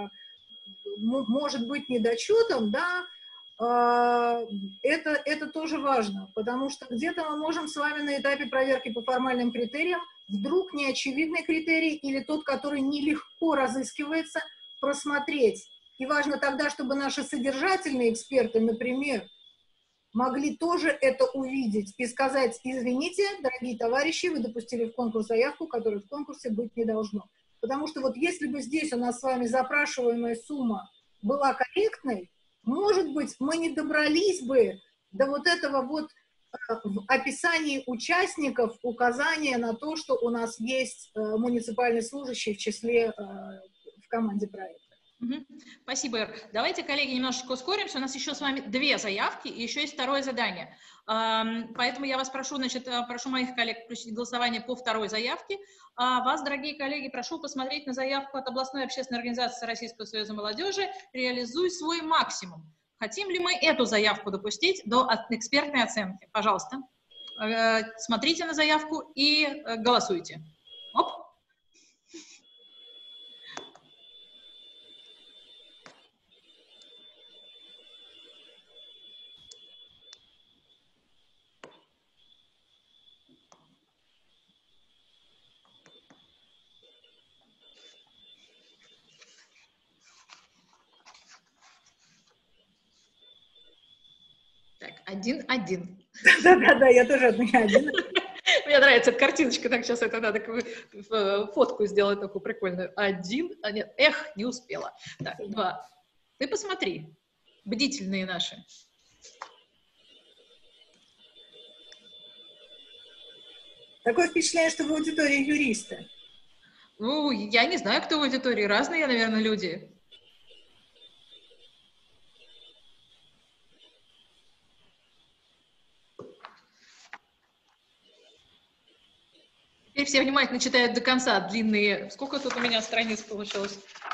может быть, недочетам, да, это тоже важно, потому что где-то мы можем с вами на этапе проверки по формальным критериям вдруг неочевидный критерий или тот, который нелегко разыскивается, просмотреть. И важно тогда, чтобы наши содержательные эксперты, например, могли тоже это увидеть и сказать: извините, дорогие товарищи, вы допустили в конкурс заявку, которой в конкурсе быть не должно. Потому что вот если бы здесь у нас с вами запрашиваемая сумма была корректной, может быть, мы не добрались бы до вот этого вот в описании участников указания на то, что у нас есть муниципальный служащий в числе в команде проекта.
Спасибо, Ир. Давайте, коллеги, немножечко ускоримся. У нас еще с вами 2 заявки и еще есть второе задание. Поэтому я вас прошу, прошу моих коллег включить голосование по второй заявке. Вас, дорогие коллеги, прошу посмотреть на заявку от областной общественной организации Российского союза молодежи «Реализуй свой максимум». Хотим ли мы эту заявку допустить до экспертной оценки? Пожалуйста, смотрите на заявку и голосуйте. Оп. Так, 1-1.
Да-да-да, я тоже от меня 1.
Мне нравится эта картиночка, так сейчас это надо фотку сделать такую прикольную. 1, а нет, не успела. Так, 2. Ты посмотри, бдительные наши.
Такое впечатление, что в аудитории юристы.
Ну, я не знаю, кто в аудитории, разные, наверное, люди. Теперь все внимательно читают до конца длинные... Сколько тут у меня страниц получилось?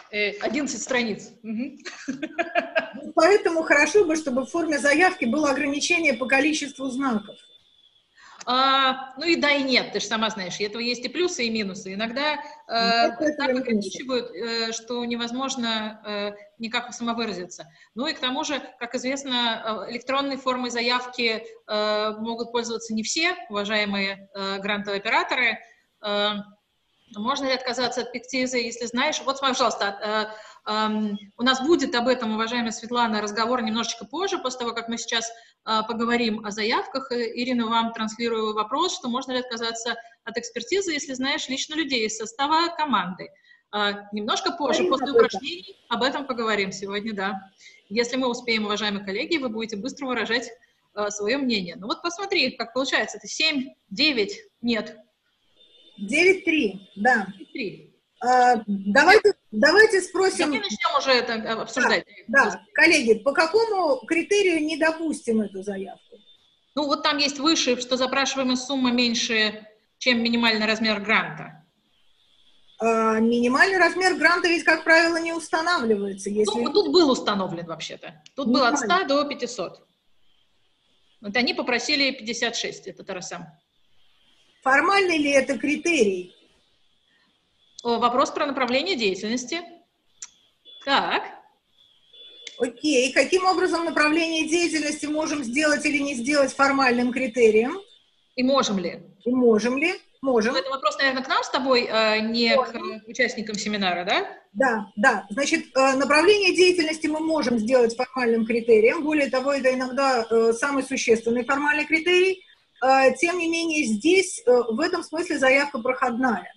11 страниц.
Поэтому хорошо бы, чтобы в форме заявки было ограничение по количеству знаков.
Ну и да, и нет, ты же сама знаешь, у этого есть и плюсы, и минусы. Иногда так ограничивают, что невозможно никак самовыразиться. Ну и к тому же, как известно, электронной формой заявки могут пользоваться не все, уважаемые грантовые операторы. Можно ли отказаться от пектиза, если знаешь? Вот, пожалуйста, у нас будет об этом, уважаемая Светлана, разговор немножечко позже, после того, как мы сейчас поговорим о заявках. Ирина, вам транслирую вопрос, что можно ли отказаться от экспертизы, если знаешь лично людей из состава команды. Немножко позже, после упражнений, об этом поговорим сегодня, да. Если мы успеем, уважаемые коллеги, вы будете быстро выражать свое мнение. Ну вот посмотри, как получается, это 7, 9, нет.
9-3, да.
3.
Давайте спросим...
Мы начнем уже это обсуждать.
Да, коллеги, по какому критерию не допустим эту заявку?
Ну, вот там есть выше, что запрашиваемая сумма меньше, чем минимальный размер гранта.
Минимальный размер гранта ведь, как правило, не устанавливается. Если...
Ну, тут был установлен вообще-то. Тут был от 100 до 500. Вот они попросили 56, это Тарасам.
Формальный ли это критерий?
Вопрос про направление деятельности. Так.
Окей. Каким образом направление деятельности можем сделать или не сделать формальным критерием?
И можем ли?
И можем ли? Можем.
Это вопрос, наверное, к нам с тобой, не к участникам семинара, да?
Да. Значит, направление деятельности мы можем сделать формальным критерием. Более того, это иногда самый существенный формальный критерий. Тем не менее, здесь в этом смысле заявка проходная.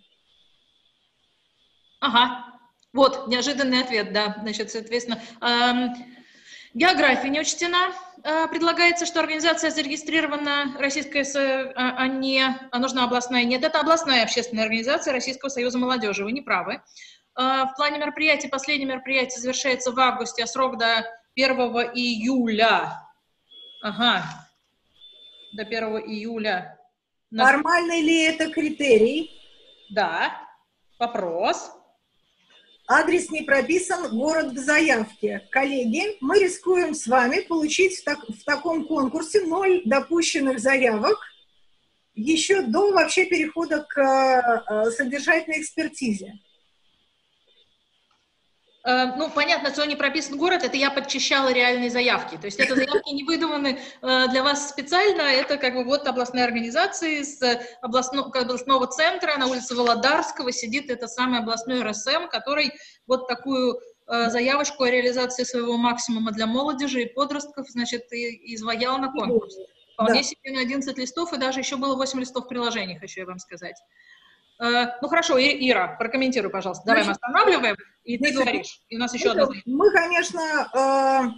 Ага, вот, неожиданный ответ, да, значит, соответственно, география не учтена, предлагается, что организация зарегистрирована российская, а не нужна областная, нет, это областная общественная организация Российского союза молодежи, вы не правы. В плане мероприятий, последнее мероприятие завершается в августе, а срок до 1 июля, ага, до 1 июля.
Формальный ли это критерий?
Да, вопрос.
Адрес не прописан, город в заявке. Коллеги, мы рискуем с вами получить в таком конкурсе 0 допущенных заявок еще до вообще перехода к содержательной экспертизе.
Ну, понятно, что не прописан город, это я подчищала реальные заявки. То есть это заявки не выдуманы для вас специально, это как бы вот областные организации с областного центра на улице Володарского сидит это самый областной РСМ, который вот такую заявочку о реализации своего максимума для молодежи и подростков, значит, и изваял на конкурс. Вполне себе на 11 листов, и даже еще было 8 листов приложений, хочу я вам сказать. Ну хорошо, Ира, прокомментируй, пожалуйста. Давай мы останавливаем, и ты говоришь. И у нас еще одна заявка.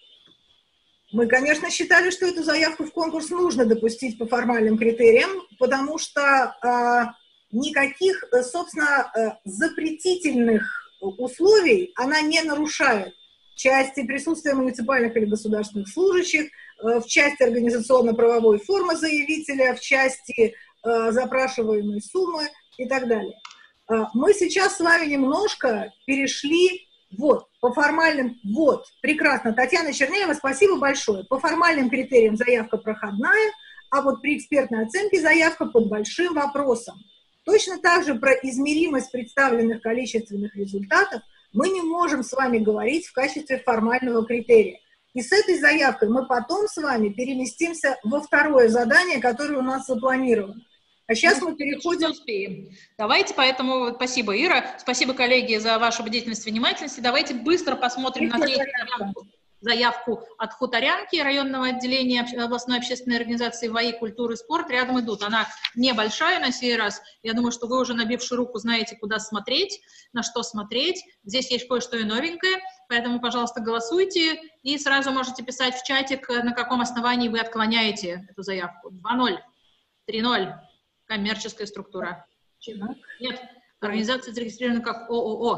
Мы, конечно, считали, что эту заявку в конкурс нужно допустить по формальным критериям, потому что никаких, собственно, запретительных условий она не нарушает. В части присутствия муниципальных или государственных служащих, в части организационно-правовой формы заявителя, в части запрашиваемой суммы и так далее. Мы сейчас с вами немножко перешли по формальным, прекрасно, Татьяна Черняева, спасибо большое. По формальным критериям заявка проходная, а вот при экспертной оценке заявка под большим вопросом. Точно так же про измеримость представленных количественных результатов мы не можем с вами говорить в качестве формального критерия. И с этой заявкой мы потом с вами переместимся во второе задание, которое у нас запланировано. А сейчас мы переходим...
Давайте, поэтому спасибо, Ира, спасибо, коллеги, за вашу бдительность и внимательность. Давайте быстро посмотрим на третью заявку от Хуторянки, районного отделения областной общественной организации ВАИ, культуры и спорт. Рядом идут. Она небольшая на сей раз. Я думаю, что вы уже, набивши руку, знаете, куда смотреть, на что смотреть. Здесь есть кое-что и новенькое, поэтому, пожалуйста, голосуйте. И сразу можете писать в чатик, на каком основании вы отклоняете эту заявку. 2-0, 3-0. Коммерческая структура. Нет, организация зарегистрирована как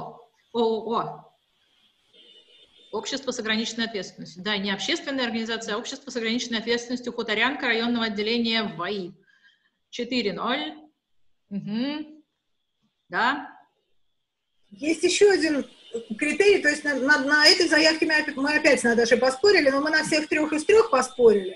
ООО. Общество с ограниченной ответственностью. Да, не общественная организация, а общество с ограниченной ответственностью Хуторянка районного отделения ВАИ. 4-0. Угу. Да.
Есть еще один критерий, то есть на этой заявке мы опять с Наташей поспорили, но мы на всех 3 из 3 поспорили.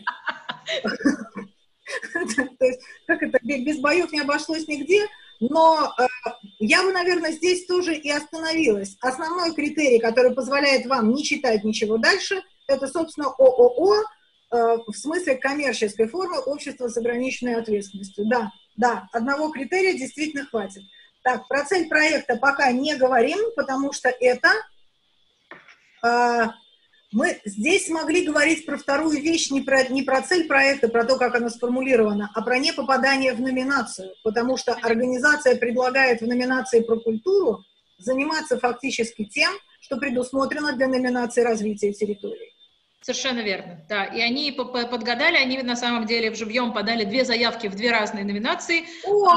То есть, как это, без боев не обошлось нигде, но я бы, наверное, здесь тоже и остановилась. Основной критерий, который позволяет вам не читать ничего дальше, это, собственно, ООО, в смысле коммерческой формы общества с ограниченной ответственностью. Да, одного критерия действительно хватит. Так, про цель проекта пока не говорим, потому что это... Мы здесь могли говорить про вторую вещь, не про цель проекта, про то, как она сформулирована, а про непопадание в номинацию, потому что организация предлагает в номинации про культуру заниматься фактически тем, что предусмотрено для номинации развития территории.
Совершенно верно, да. И они подгадали, они на самом деле в живьем подали 2 заявки в 2 разные номинации.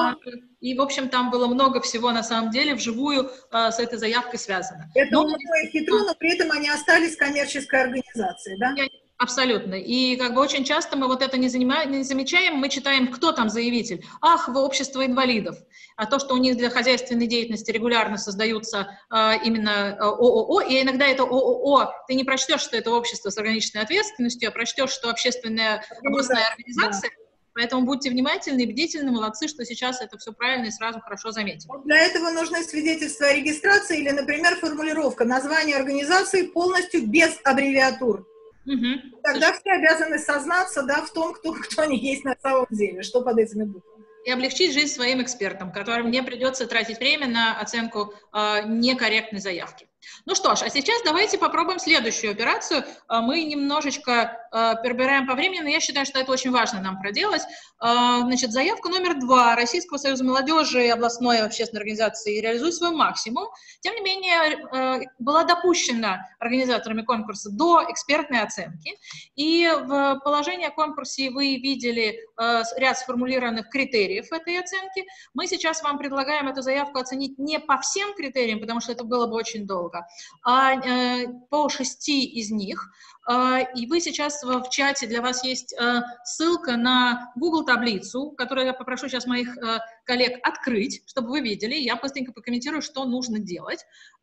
И, в общем, там было много всего, на самом деле, вживую с этой заявкой связано.
Это умно и хитро, но при этом они остались коммерческой организацией, да?
Абсолютно. И как бы очень часто мы вот это не замечаем, мы читаем, кто там заявитель. Ах, вы общество инвалидов. А то, что у них для хозяйственной деятельности регулярно создаются именно ООО, и иногда это ООО, ты не прочтешь, что это общество с ограниченной ответственностью, а прочтешь, что общественная областная организация. Да. Поэтому будьте внимательны и бдительны, молодцы, что сейчас это все правильно и сразу хорошо заметили.
Для этого нужны свидетельства о регистрации или, например, формулировка названия организации полностью без аббревиатур.
Угу.
Тогда все обязаны сознаться, да, в том, кто они есть на самом деле, что под этими буквами.
И облегчить жизнь своим экспертам, которым не придется тратить время на оценку некорректной заявки. Ну что ж, а сейчас давайте попробуем следующую операцию. Мы немножечко перебираем по времени, но я считаю, что это очень важно нам проделать. Значит, заявка номер 2 Российского союза молодежи и областной общественной организации «Реализуй свой максимум». Тем не менее, была допущена организаторами конкурса до экспертной оценки. И в положении о конкурсе вы видели ряд сформулированных критериев этой оценки. Мы сейчас вам предлагаем эту заявку оценить не по всем критериям, потому что это было бы очень долго, а по 6 из них. И вы сейчас в чате, для вас есть ссылка на Google-таблицу, которую я попрошу сейчас моих коллег открыть, чтобы вы видели. Я быстренько прокомментирую, что нужно делать.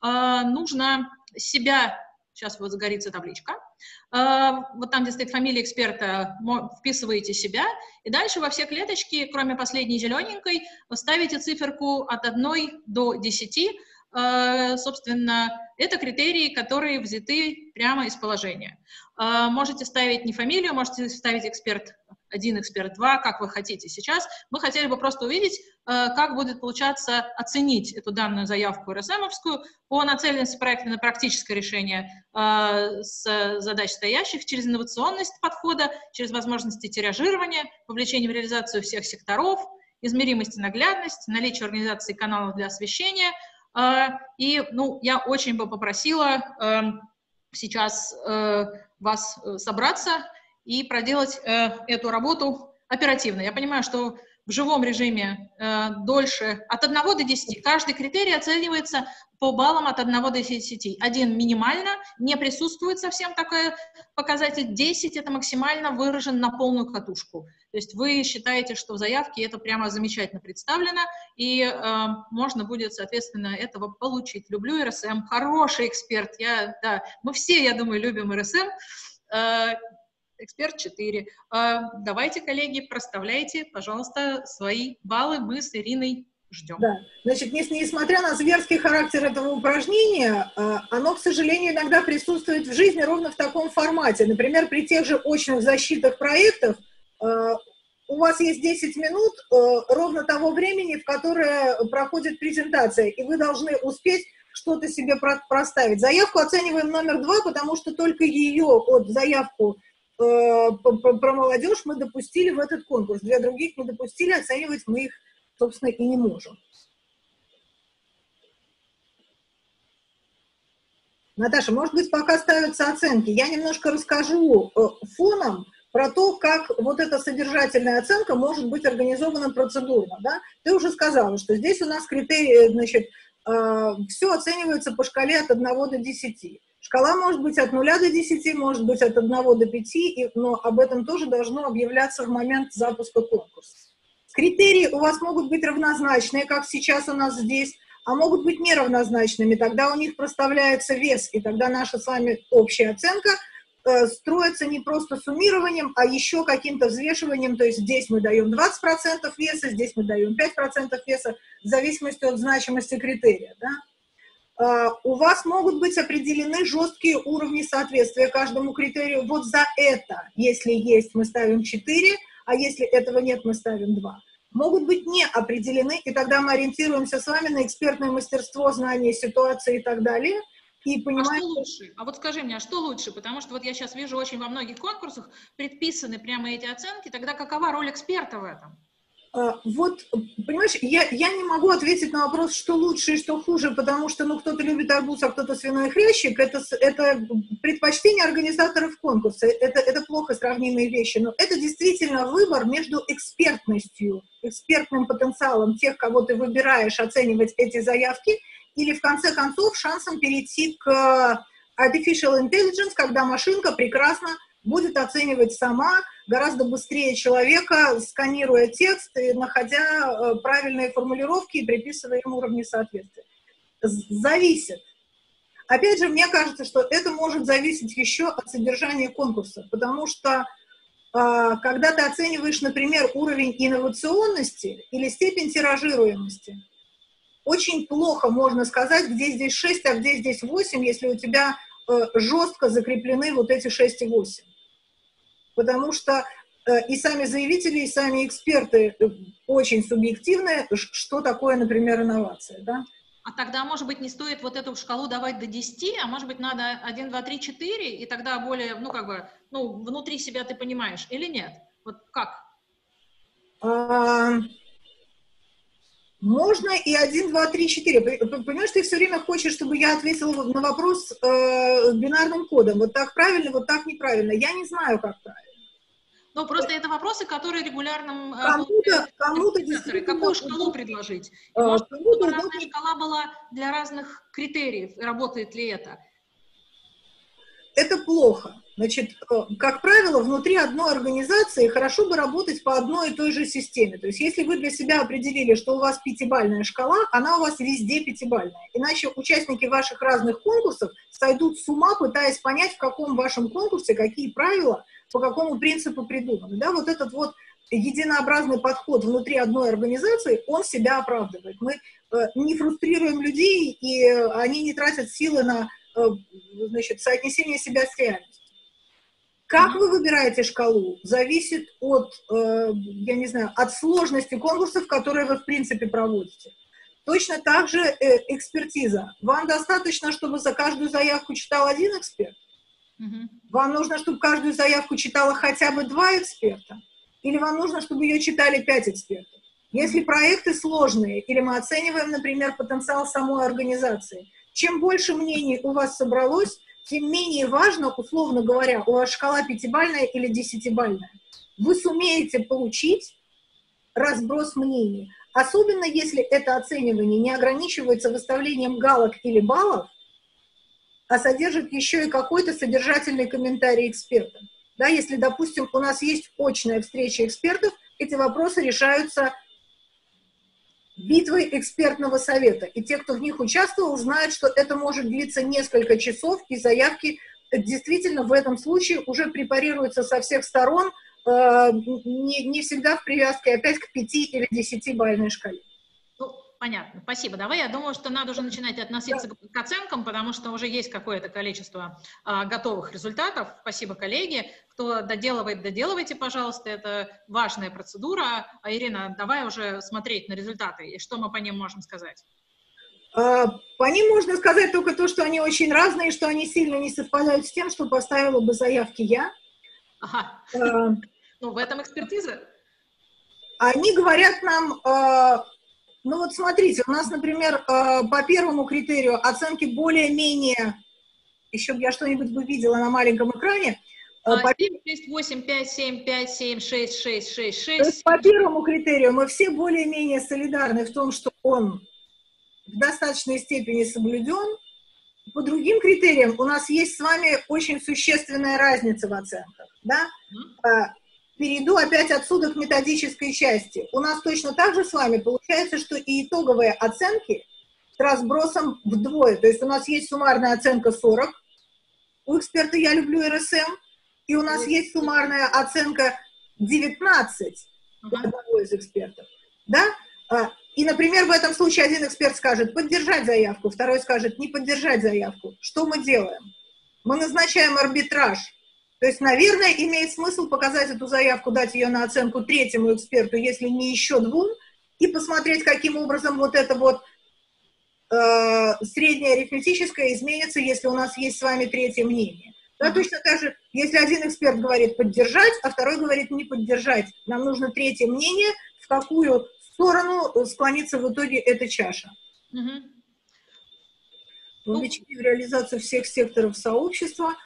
Нужно себя... Сейчас вот загорится табличка. Вот там, где стоит фамилия эксперта, вписываете себя, и дальше во все клеточки, кроме последней зелененькой, ставите циферку от 1 до 10. Собственно, это критерии, которые взяты прямо из положения. Можете ставить не фамилию, можете ставить эксперт 1, эксперт 2, как вы хотите. Сейчас мы хотели бы просто увидеть, как будет получаться оценить эту данную заявку РСМовскую по нацеленности проекта на практическое решение задач стоящих через инновационность подхода, через возможности тиражирования, вовлечение в реализацию всех секторов, измеримость и наглядность, наличие организации каналов для освещения. И, я очень бы попросила сейчас вас собраться и проделать эту работу оперативно. Я понимаю, что в живом режиме дольше от 1 до 10. Каждый критерий оценивается по баллам от 1 до 10. 1 минимально, не присутствует совсем такой показатель. 10 это максимально выражен на полную катушку. То есть вы считаете, что в заявке это прямо замечательно представлено, и можно будет, соответственно, этого получить. Люблю РСМ, хороший эксперт. Мы все, я думаю, любим РСМ. Эксперт 4. Давайте, коллеги, проставляйте, пожалуйста, свои баллы. Мы с Ириной ждем.
Да. Значит, несмотря на зверский характер этого упражнения, оно, к сожалению, иногда присутствует в жизни ровно в таком формате. Например, при тех же очных защитах проектов у вас есть 10 минут ровно того времени, в которое проходит презентация, и вы должны успеть что-то себе проставить. Заявку оцениваем номер 2, потому что только ее, заявку про молодежь мы допустили в этот конкурс. 2 других не допустили, оценивать мы их, собственно, и не можем. Наташа, может быть, пока ставятся оценки, я немножко расскажу фоном про то, как вот эта содержательная оценка может быть организована процедурно. Да? Ты уже сказала, что здесь у нас критерии, значит, все оценивается по шкале от 1 до 10. Шкала может быть от 0 до 10, может быть от 1 до 5, но об этом тоже должно объявляться в момент запуска конкурса. Критерии у вас могут быть равнозначные, как сейчас у нас здесь, а могут быть неравнозначными. Тогда у них проставляется вес, и тогда наша с вами общая оценка строится не просто суммированием, а еще каким-то взвешиванием. То есть здесь мы даем 20% веса, здесь мы даем 5% веса, в зависимости от значимости критерия. Да? У вас могут быть определены жесткие уровни соответствия каждому критерию. Вот за это, если есть, мы ставим 4, а если этого нет, мы ставим 2. Могут быть не определены, и тогда мы ориентируемся с вами на экспертное мастерство, знание ситуации и так далее. И понимаем,
что лучше? А вот скажи мне, а что лучше? Потому что вот я сейчас вижу очень во многих конкурсах предписаны прямо эти оценки, тогда какова роль эксперта в этом?
Вот, понимаешь, я не могу ответить на вопрос, что лучше и что хуже, потому что, ну, кто-то любит арбуз, а кто-то свиной хрящик. Это предпочтение организаторов конкурса. Это плохо сравнимые вещи, но это действительно выбор между экспертностью, экспертным потенциалом тех, кого ты выбираешь оценивать эти заявки, или, в конце концов, шансом перейти к artificial intelligence, когда машинка прекрасно будет оценивать сама, гораздо быстрее человека, сканируя текст и находя правильные формулировки и приписывая им уровни соответствия. Зависит. Опять же, мне кажется, что это может зависеть еще от содержания конкурса, потому что когда ты оцениваешь, например, уровень инновационности или степень тиражируемости, очень плохо можно сказать, где здесь 6, а где здесь 8, если у тебя жестко закреплены вот эти 6 и 8. Потому что и сами заявители, и сами эксперты очень субъективны, что такое, например, инновация, да?
А тогда, может быть, не стоит вот эту шкалу давать до 10, а может быть, надо 1, 2, 3, 4, и тогда более, внутри себя ты понимаешь, или нет? Вот как?
Можно и 1, 2, 3, 4. Понимаешь, ты все время хочешь, чтобы я ответила на вопрос бинарным кодом. Вот так правильно, вот так неправильно. Я не знаю, как правильно.
Ну, просто это вопросы, которые регулярно...
Кому-то действительно...
Какую шкалу предложить? И может, чтобы разная шкала была для разных критериев, работает ли это?
Это плохо. Значит, как правило, внутри одной организации хорошо бы работать по одной и той же системе. То есть, если вы для себя определили, что у вас 5-бальная шкала, она у вас везде 5-бальная. Иначе участники ваших разных конкурсов сойдут с ума, пытаясь понять, в каком вашем конкурсе какие правила, по какому принципу придуманы. Да, вот этот вот единообразный подход внутри одной организации, он себя оправдывает. Мы не фрустрируем людей, и они не тратят силы на соотнесение себя с реальностью. Как вы выбираете шкалу, зависит от, от сложности конкурсов, которые вы, в принципе, проводите. Точно так же экспертиза. Вам достаточно, чтобы за каждую заявку читал один эксперт? Вам нужно, чтобы каждую заявку читало хотя бы 2 эксперта? Или вам нужно, чтобы ее читали 5 экспертов? Если проекты сложные, или мы оцениваем, например, потенциал самой организации, чем больше мнений у вас собралось, тем менее важно, условно говоря, у вас шкала 5-бальная или 10-бальная. Вы сумеете получить разброс мнений. Особенно если это оценивание не ограничивается выставлением галок или баллов, а содержит еще и какой-то содержательный комментарий эксперта. Да, если, допустим, у нас есть очная встреча экспертов, эти вопросы решаются битвой экспертного совета. И те, кто в них участвовал, знают, что это может длиться несколько часов, и заявки действительно в этом случае уже препарируются со всех сторон, не всегда в привязке опять к 5- или 10-бальной шкале.
Ну, понятно, спасибо. Давай, я думаю, что надо уже начинать относиться к оценкам, потому что уже есть какое-то количество готовых результатов. Спасибо, коллеги. Кто доделывает, доделывайте, пожалуйста, это важная процедура. А, Ирина, давай уже смотреть на результаты, и что мы по ним можем сказать?
По ним можно сказать только то, что они очень разные, что они сильно не совпадают с тем, что поставила бы заявки я.
Ага. Ну, в этом экспертиза.
Они говорят нам, ну вот смотрите, у нас, например, по первому критерию оценки более-менее, еще бы я что-нибудь бы видела на маленьком экране.
7, 6, 8, 5, 7, 5, 7, 6, 6, 6, 6.
То есть по первому критерию мы все более-менее солидарны в том, что он в достаточной степени соблюден. По другим критериям у нас есть с вами очень существенная разница в оценках. Да? Перейду опять отсюда к методической части. У нас точно так же с вами получается, что и итоговые оценки с разбросом вдвое. То есть у нас есть суммарная оценка 40 у эксперта «Я люблю РСМ», и у нас есть суммарная оценка 19 у одного из экспертов. Да? И, например, в этом случае один эксперт скажет «поддержать заявку», второй скажет «не поддержать заявку». Что мы делаем? Мы назначаем арбитраж. То есть, наверное, имеет смысл показать эту заявку, дать ее на оценку третьему эксперту, если не еще двум, и посмотреть, каким образом вот это вот среднее арифметическое изменится, если у нас есть с вами третье мнение. Да, точно так же, если один эксперт говорит «поддержать», а второй говорит «не поддержать», нам нужно третье мнение, в какую сторону склонится в итоге эта чаша. Вовлечение в реализацию всех секторов сообщества.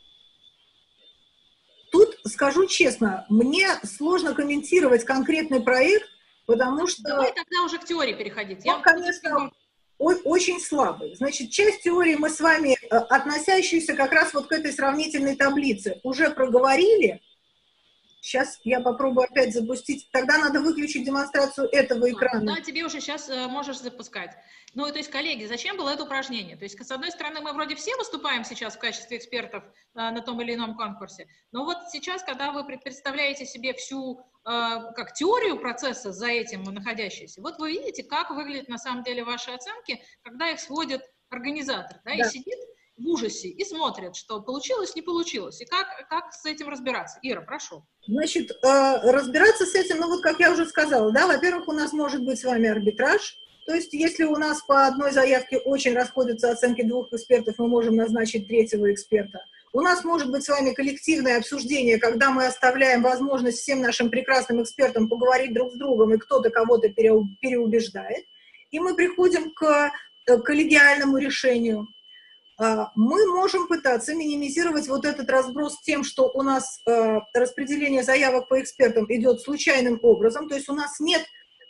Тут, скажу честно, мне сложно комментировать конкретный проект, потому что...
Давай тогда уже к теории переходить.
Он, конечно, очень слабый. Значит, часть теории мы с вами, относящуюся как раз вот к этой сравнительной таблице, уже проговорили. Сейчас я попробую опять запустить. Тогда надо выключить демонстрацию этого экрана.
Да, тебе уже сейчас можешь запускать. Ну, то есть, коллеги, зачем было это упражнение? То есть, с одной стороны, мы вроде все выступаем сейчас в качестве экспертов на том или ином конкурсе, но вот сейчас, когда вы представляете себе всю как теорию процесса за этим находящейся, вот вы видите, как выглядят на самом деле ваши оценки, когда их сводит организатор, да, и сидит в ужасе и смотрит, что получилось, не получилось, и как с этим разбираться. Ира, прошу.
Значит, разбираться с этим, ну вот как я уже сказала, да, во-первых, у нас может быть с вами арбитраж, то есть если у нас по одной заявке очень расходятся оценки двух экспертов, мы можем назначить третьего эксперта. У нас может быть с вами коллективное обсуждение, когда мы оставляем возможность всем нашим прекрасным экспертам поговорить друг с другом, и кто-то кого-то переубеждает, и мы приходим к коллегиальному решению. Мы можем пытаться минимизировать вот этот разброс тем, что у нас распределение заявок по экспертам идет случайным образом, то есть у нас нет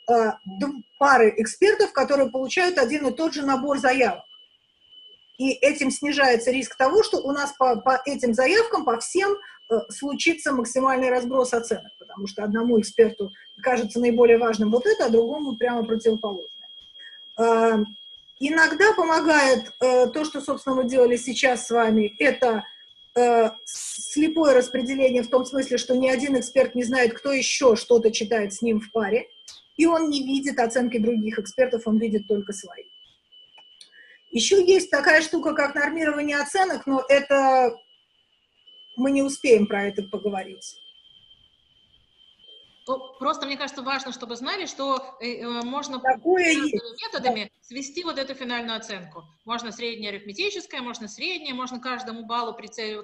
пары экспертов, которые получают один и тот же набор заявок. И этим снижается риск того, что у нас по этим заявкам, по всем, случится максимальный разброс оценок, потому что одному эксперту кажется наиболее важным вот это, а другому прямо противоположное. Иногда помогает то, что, собственно, мы делали сейчас с вами, это слепое распределение в том смысле, что ни один эксперт не знает, кто еще что-то читает с ним в паре, и он не видит оценки других экспертов, он видит только свои. Еще есть такая штука, как нормирование оценок, но это мы не успеем про это поговорить.
Просто, мне кажется, важно, чтобы знали, что можно методами свести вот эту финальную оценку. Можно среднее арифметическое, можно среднее, можно каждому баллу присваивать.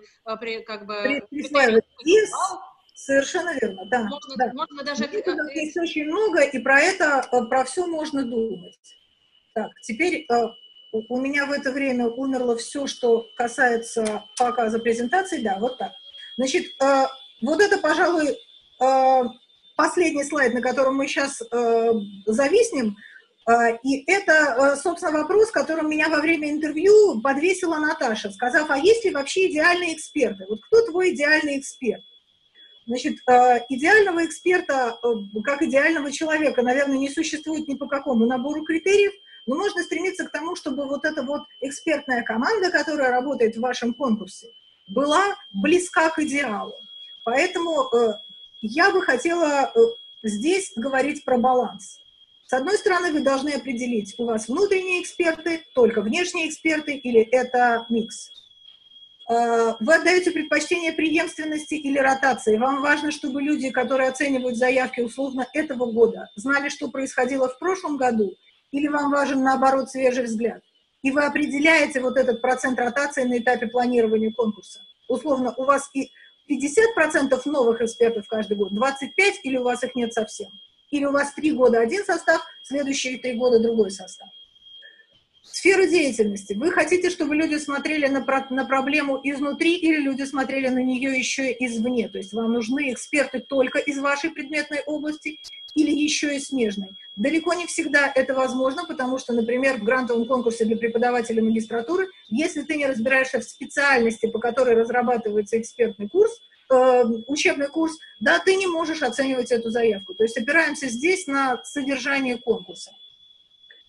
Совершенно верно, да. Можно даже... Есть очень много, и про все можно думать. Так, теперь у меня в это время умерло все, что касается показа презентации. Да, вот так. Значит, вот это, пожалуй, последний слайд, на котором мы сейчас зависнем, и это, собственно, вопрос, которым меня во время интервью подвесила Наташа, сказав, а есть ли вообще идеальные эксперты? Вот кто твой идеальный эксперт? Значит, идеального эксперта, как идеального человека, наверное, не существует ни по какому набору критериев, но можно стремиться к тому, чтобы вот эта вот экспертная команда, которая работает в вашем конкурсе, была близка к идеалу. Поэтому я бы хотела здесь говорить про баланс. С одной стороны, вы должны определить, у вас внутренние эксперты, только внешние эксперты, или это микс. Вы отдаете предпочтение преемственности или ротации. Вам важно, чтобы люди, которые оценивают заявки условно этого года, знали, что происходило в прошлом году, или вам важен, наоборот, свежий взгляд. И вы определяете вот этот процент ротации на этапе планирования конкурса. Условно, у вас и 50% новых экспертов каждый год, 25% или у вас их нет совсем. Или у вас 3 года один состав, следующие 3 года другой состав. Сфера деятельности. Вы хотите, чтобы люди смотрели на проблему изнутри, или люди смотрели на нее еще и извне? То есть вам нужны эксперты только из вашей предметной области или еще и смежной? Далеко не всегда это возможно, потому что, например, в грантовом конкурсе для преподавателей магистратуры, если ты не разбираешься в специальности, по которой разрабатывается экспертный курс, учебный курс, да, ты не можешь оценивать эту заявку. То есть опираемся здесь на содержание конкурса.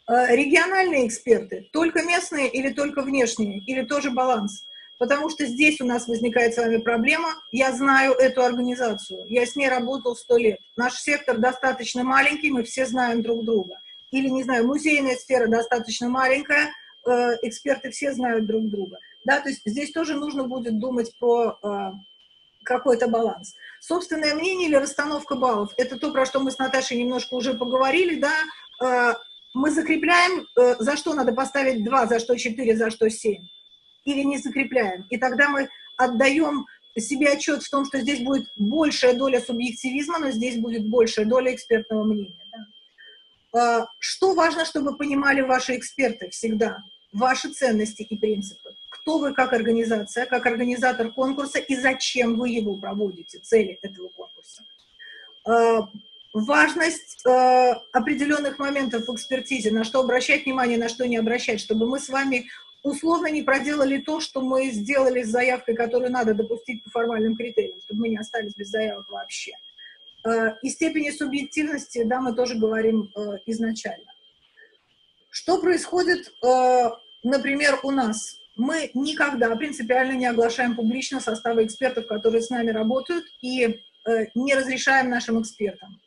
Региональные эксперты, только местные или только внешние, или тоже баланс? Потому что здесь у нас возникает с вами проблема. Я знаю эту организацию, я с ней работал 100 лет. Наш сектор достаточно маленький, мы все знаем друг друга. Или, не знаю, музейная сфера достаточно маленькая, эксперты все знают друг друга. Да, то есть здесь тоже нужно будет думать про какой-то баланс. Собственное мнение или расстановка баллов – это то, про что мы с Наташей немножко уже поговорили, да. Мы закрепляем, за что надо поставить 2, за что 4, за что 7. Или не закрепляем. И тогда мы отдаем себе отчет в том, что здесь будет большая доля субъективизма, но здесь будет большая доля экспертного мнения. Да? Что важно, чтобы понимали ваши эксперты всегда? Ваши ценности и принципы. Кто вы как организация, как организатор конкурса и зачем вы его проводите, цели этого конкурса. Важность определенных моментов в экспертизе, на что обращать внимание, на что не обращать, чтобы мы с вами условно не проделали то, что мы сделали с заявкой, которую надо допустить по формальным критериям, чтобы мы не остались без заявок вообще. И степени субъективности, да, мы тоже говорим изначально. Что происходит, например, у нас? Мы никогда принципиально не оглашаем публично составы экспертов, которые с нами работают, и не разрешаем нашим экспертам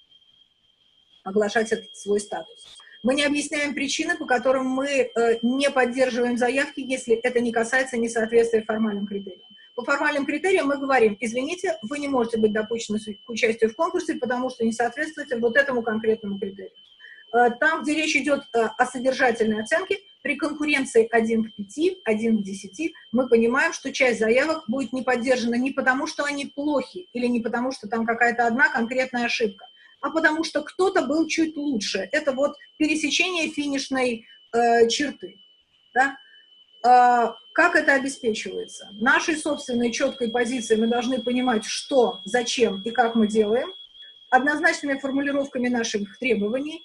оглашать этот свой статус. Мы не объясняем причины, по которым мы не поддерживаем заявки, если это не касается несоответствия формальным критериям. По формальным критериям мы говорим: извините, вы не можете быть допущены к участию в конкурсе, потому что не соответствуете вот этому конкретному критерию. Там, где речь идет о содержательной оценке, при конкуренции 1 к 5, 1 к 10, мы понимаем, что часть заявок будет не поддержана не потому, что они плохи, или не потому, что там какая-то одна конкретная ошибка, а потому что кто-то был чуть лучше. Это вот пересечение финишной черты. Да? Как это обеспечивается? Нашей собственной четкой позиции мы должны понимать, что, зачем и как мы делаем, однозначными формулировками наших требований.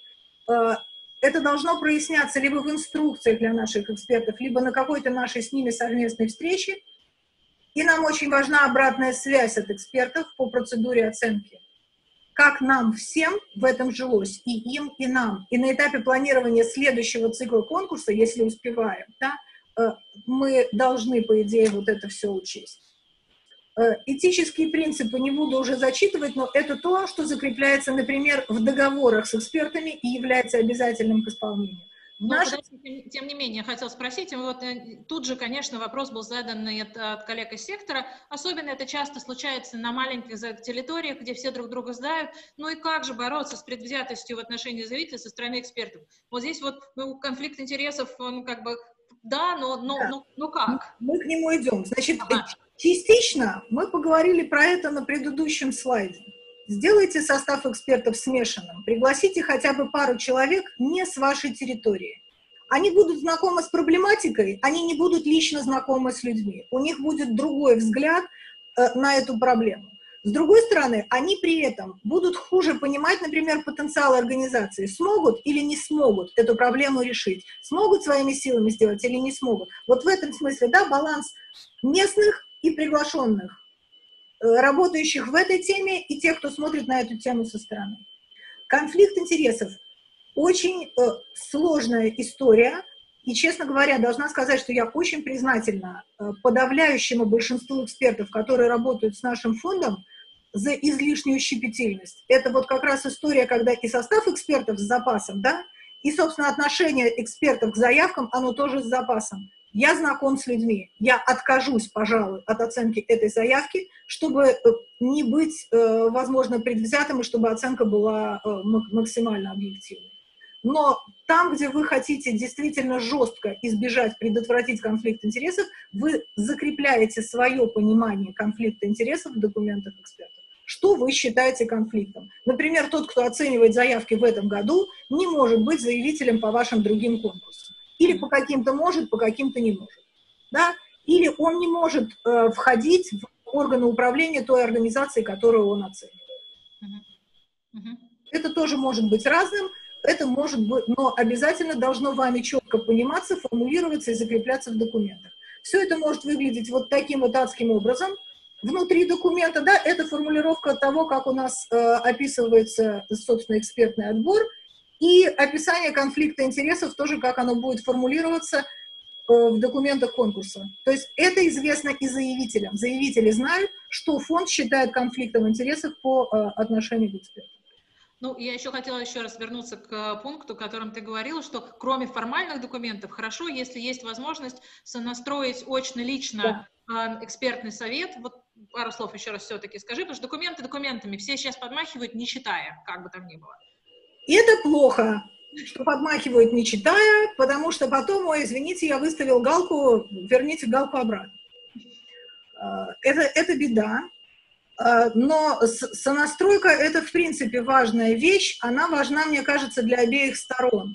Это должно проясняться либо в инструкциях для наших экспертов, либо на какой-то нашей с ними совместной встрече. И нам очень важна обратная связь от экспертов по процедуре оценки. Как нам всем в этом жилось, и им, и нам. И на этапе планирования следующего цикла конкурса, если успеваем, да, мы должны, по идее, вот это все учесть. Этические принципы не буду уже зачитывать, но это то, что закрепляется, например, в договорах с экспертами и является обязательным к исполнению.
Тем не менее, я хотела спросить, вот тут же, конечно, вопрос был задан от коллег из сектора, особенно это часто случается на маленьких территориях, где все друг друга знают, ну и как же бороться с предвзятостью в отношении заявителя со стороны экспертов? Вот здесь вот конфликт интересов, он как бы, да, но как?
Мы к нему идем. Значит, частично мы поговорили про это на предыдущем слайде. Сделайте состав экспертов смешанным, пригласите хотя бы пару человек не с вашей территории. Они будут знакомы с проблематикой, они не будут лично знакомы с людьми. У них будет другой взгляд на эту проблему. С другой стороны, они при этом будут хуже понимать, например, потенциал организации. Смогут или не смогут эту проблему решить? Смогут своими силами сделать или не смогут? Вот в этом смысле, да, баланс местных и приглашенных, работающих в этой теме и тех, кто смотрит на эту тему со стороны. Конфликт интересов – очень сложная история, и, честно говоря, должна сказать, что я очень признательна подавляющему большинству экспертов, которые работают с нашим фондом, за излишнюю щепетильность. Это вот как раз история, когда и состав экспертов с запасом, да, и, собственно, отношение экспертов к заявкам, оно тоже с запасом. Я знаком с людьми, я откажусь, пожалуй, от оценки этой заявки, чтобы не быть, возможно, предвзятым, и чтобы оценка была максимально объективной. Но там, где вы хотите действительно жестко избежать, предотвратить конфликт интересов, вы закрепляете свое понимание конфликта интересов в документах экспертов. Что вы считаете конфликтом? Например, тот, кто оценивает заявки в этом году, не может быть заявителем по вашим другим конкурсам. Или по каким-то может, по каким-то не может. Да? Или он не может входить в органы управления той организации, которую он оценивает. Это тоже может быть разным, это может быть, но обязательно должно вами четко пониматься, формулироваться и закрепляться в документах. Все это может выглядеть вот таким вот адским образом. Внутри документа, да, это формулировка того, как у нас описывается, собственно, экспертный отбор. и описание конфликта интересов, тоже как оно будет формулироваться в документах конкурса. То есть это известно и заявителям. Заявители знают, что фонд считает конфликтом интересов по отношению к экспертам.
Ну, я еще хотела еще раз вернуться к пункту, о котором ты говорила, что кроме формальных документов, хорошо, если есть возможность сонастроить очно-лично экспертный совет. Вот пару слов еще раз все-таки скажи, потому что документы документами, все сейчас подмахивают, не читая, как бы там ни было.
И это плохо, что подмахивают, не читая, потому что потом, ой, извините, я выставил галку, верните галку обратно. Это беда. Но сонастройка – это, в принципе, важная вещь. Она важна, мне кажется, для обеих сторон.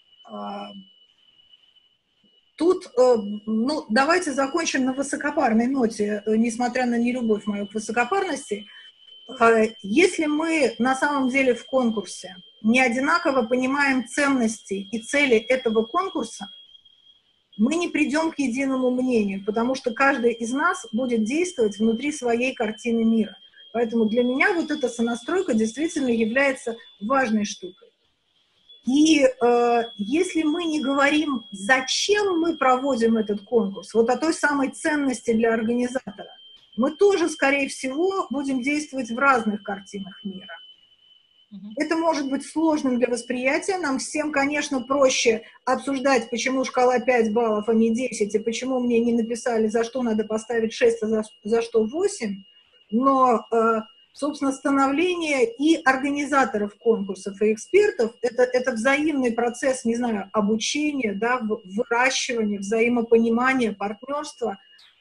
Тут, ну, давайте закончим на высокопарной ноте, несмотря на нелюбовь мою к высокопарности. Если мы на самом деле в конкурсе не одинаково понимаем ценности и цели этого конкурса, мы не придем к единому мнению, потому что каждый из нас будет действовать внутри своей картины мира. Поэтому для меня вот эта сонастройка действительно является важной штукой. И если мы не говорим, зачем мы проводим этот конкурс, вот о той самой ценности для организатора, мы тоже, скорее всего, будем действовать в разных картинах мира. Это может быть сложным для восприятия. Нам всем, конечно, проще обсуждать, почему шкала 5 баллов, а не 10, и почему мне не написали, за что надо поставить 6, а за что 8. Но, собственно, становление и организаторов конкурсов, и экспертов – это взаимный процесс, не знаю, обучения, да, выращивания, взаимопонимания, партнерства.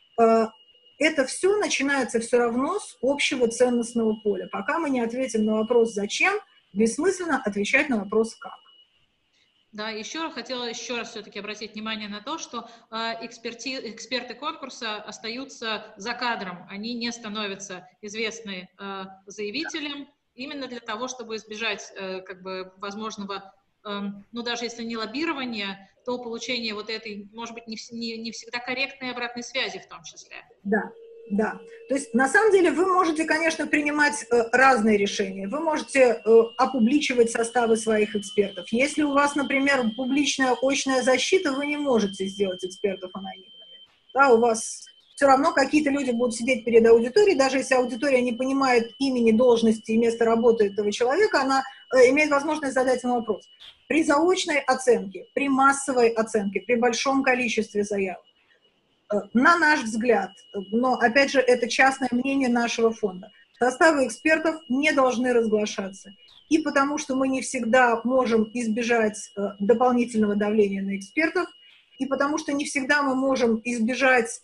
Это все начинается все равно с общего ценностного поля. Пока мы не ответим на вопрос «зачем?», бессмысленно отвечать на вопрос «как?».
Да, хотела еще раз все-таки обратить внимание на то, что эксперты конкурса остаются за кадром, они не становятся известны заявителям именно для того, чтобы избежать как бы возможного, ну даже если не лоббирования, то получение вот этой, может быть, не всегда корректной обратной связи в том числе.
Да. Да, то есть на самом деле вы можете, конечно, принимать разные решения. Вы можете опубличивать составы своих экспертов. Если у вас, например, публичная очная защита, вы не можете сделать экспертов анонимными. Да, у вас все равно какие-то люди будут сидеть перед аудиторией, даже если аудитория не понимает имени, должности и места работы этого человека, она имеет возможность задать ему вопрос. При заочной оценке, при массовой оценке, при большом количестве заявок, на наш взгляд, но, опять же, это частное мнение нашего фонда, составы экспертов не должны разглашаться. И потому что мы не всегда можем избежать дополнительного давления на экспертов, и потому что не всегда мы можем избежать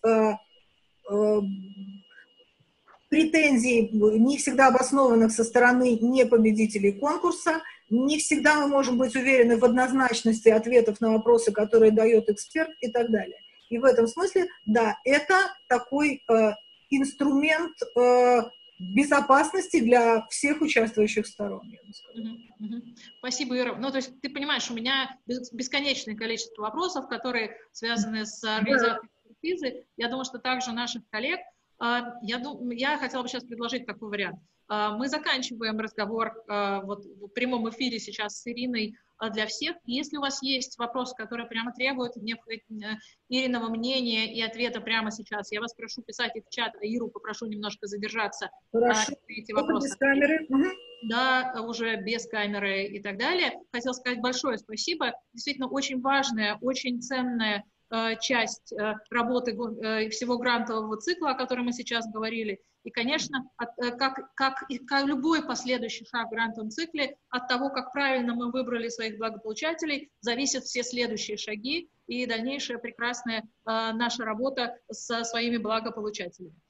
претензий, не всегда обоснованных со стороны непобедителей конкурса, не всегда мы можем быть уверены в однозначности ответов на вопросы, которые дает эксперт и так далее. И в этом смысле, да, это такой инструмент безопасности для всех участвующих сторон.
Спасибо, Ира. Ну, то есть ты понимаешь, у меня бесконечное количество вопросов, которые связаны с организацией экспертизы. Я думаю, что также наших коллег. Я хотела бы сейчас предложить такой вариант. Мы заканчиваем разговор вот в прямом эфире сейчас с Ириной для всех. Если у вас есть вопросы, которые прямо требуют Ириного мнения и ответа прямо сейчас, я вас прошу писать их в чат, а Иру попрошу немножко задержаться на эти вопросы.
Без камеры.
Да, уже без камеры и так далее. Хотела сказать большое спасибо. Действительно, очень важная, очень ценная часть работы всего грантового цикла, о котором мы сейчас говорили. И, конечно, как любой последующий шаг в грантовом цикле, от того, как правильно мы выбрали своих благополучателей, зависят все следующие шаги и дальнейшая прекрасная наша работа со своими благополучателями.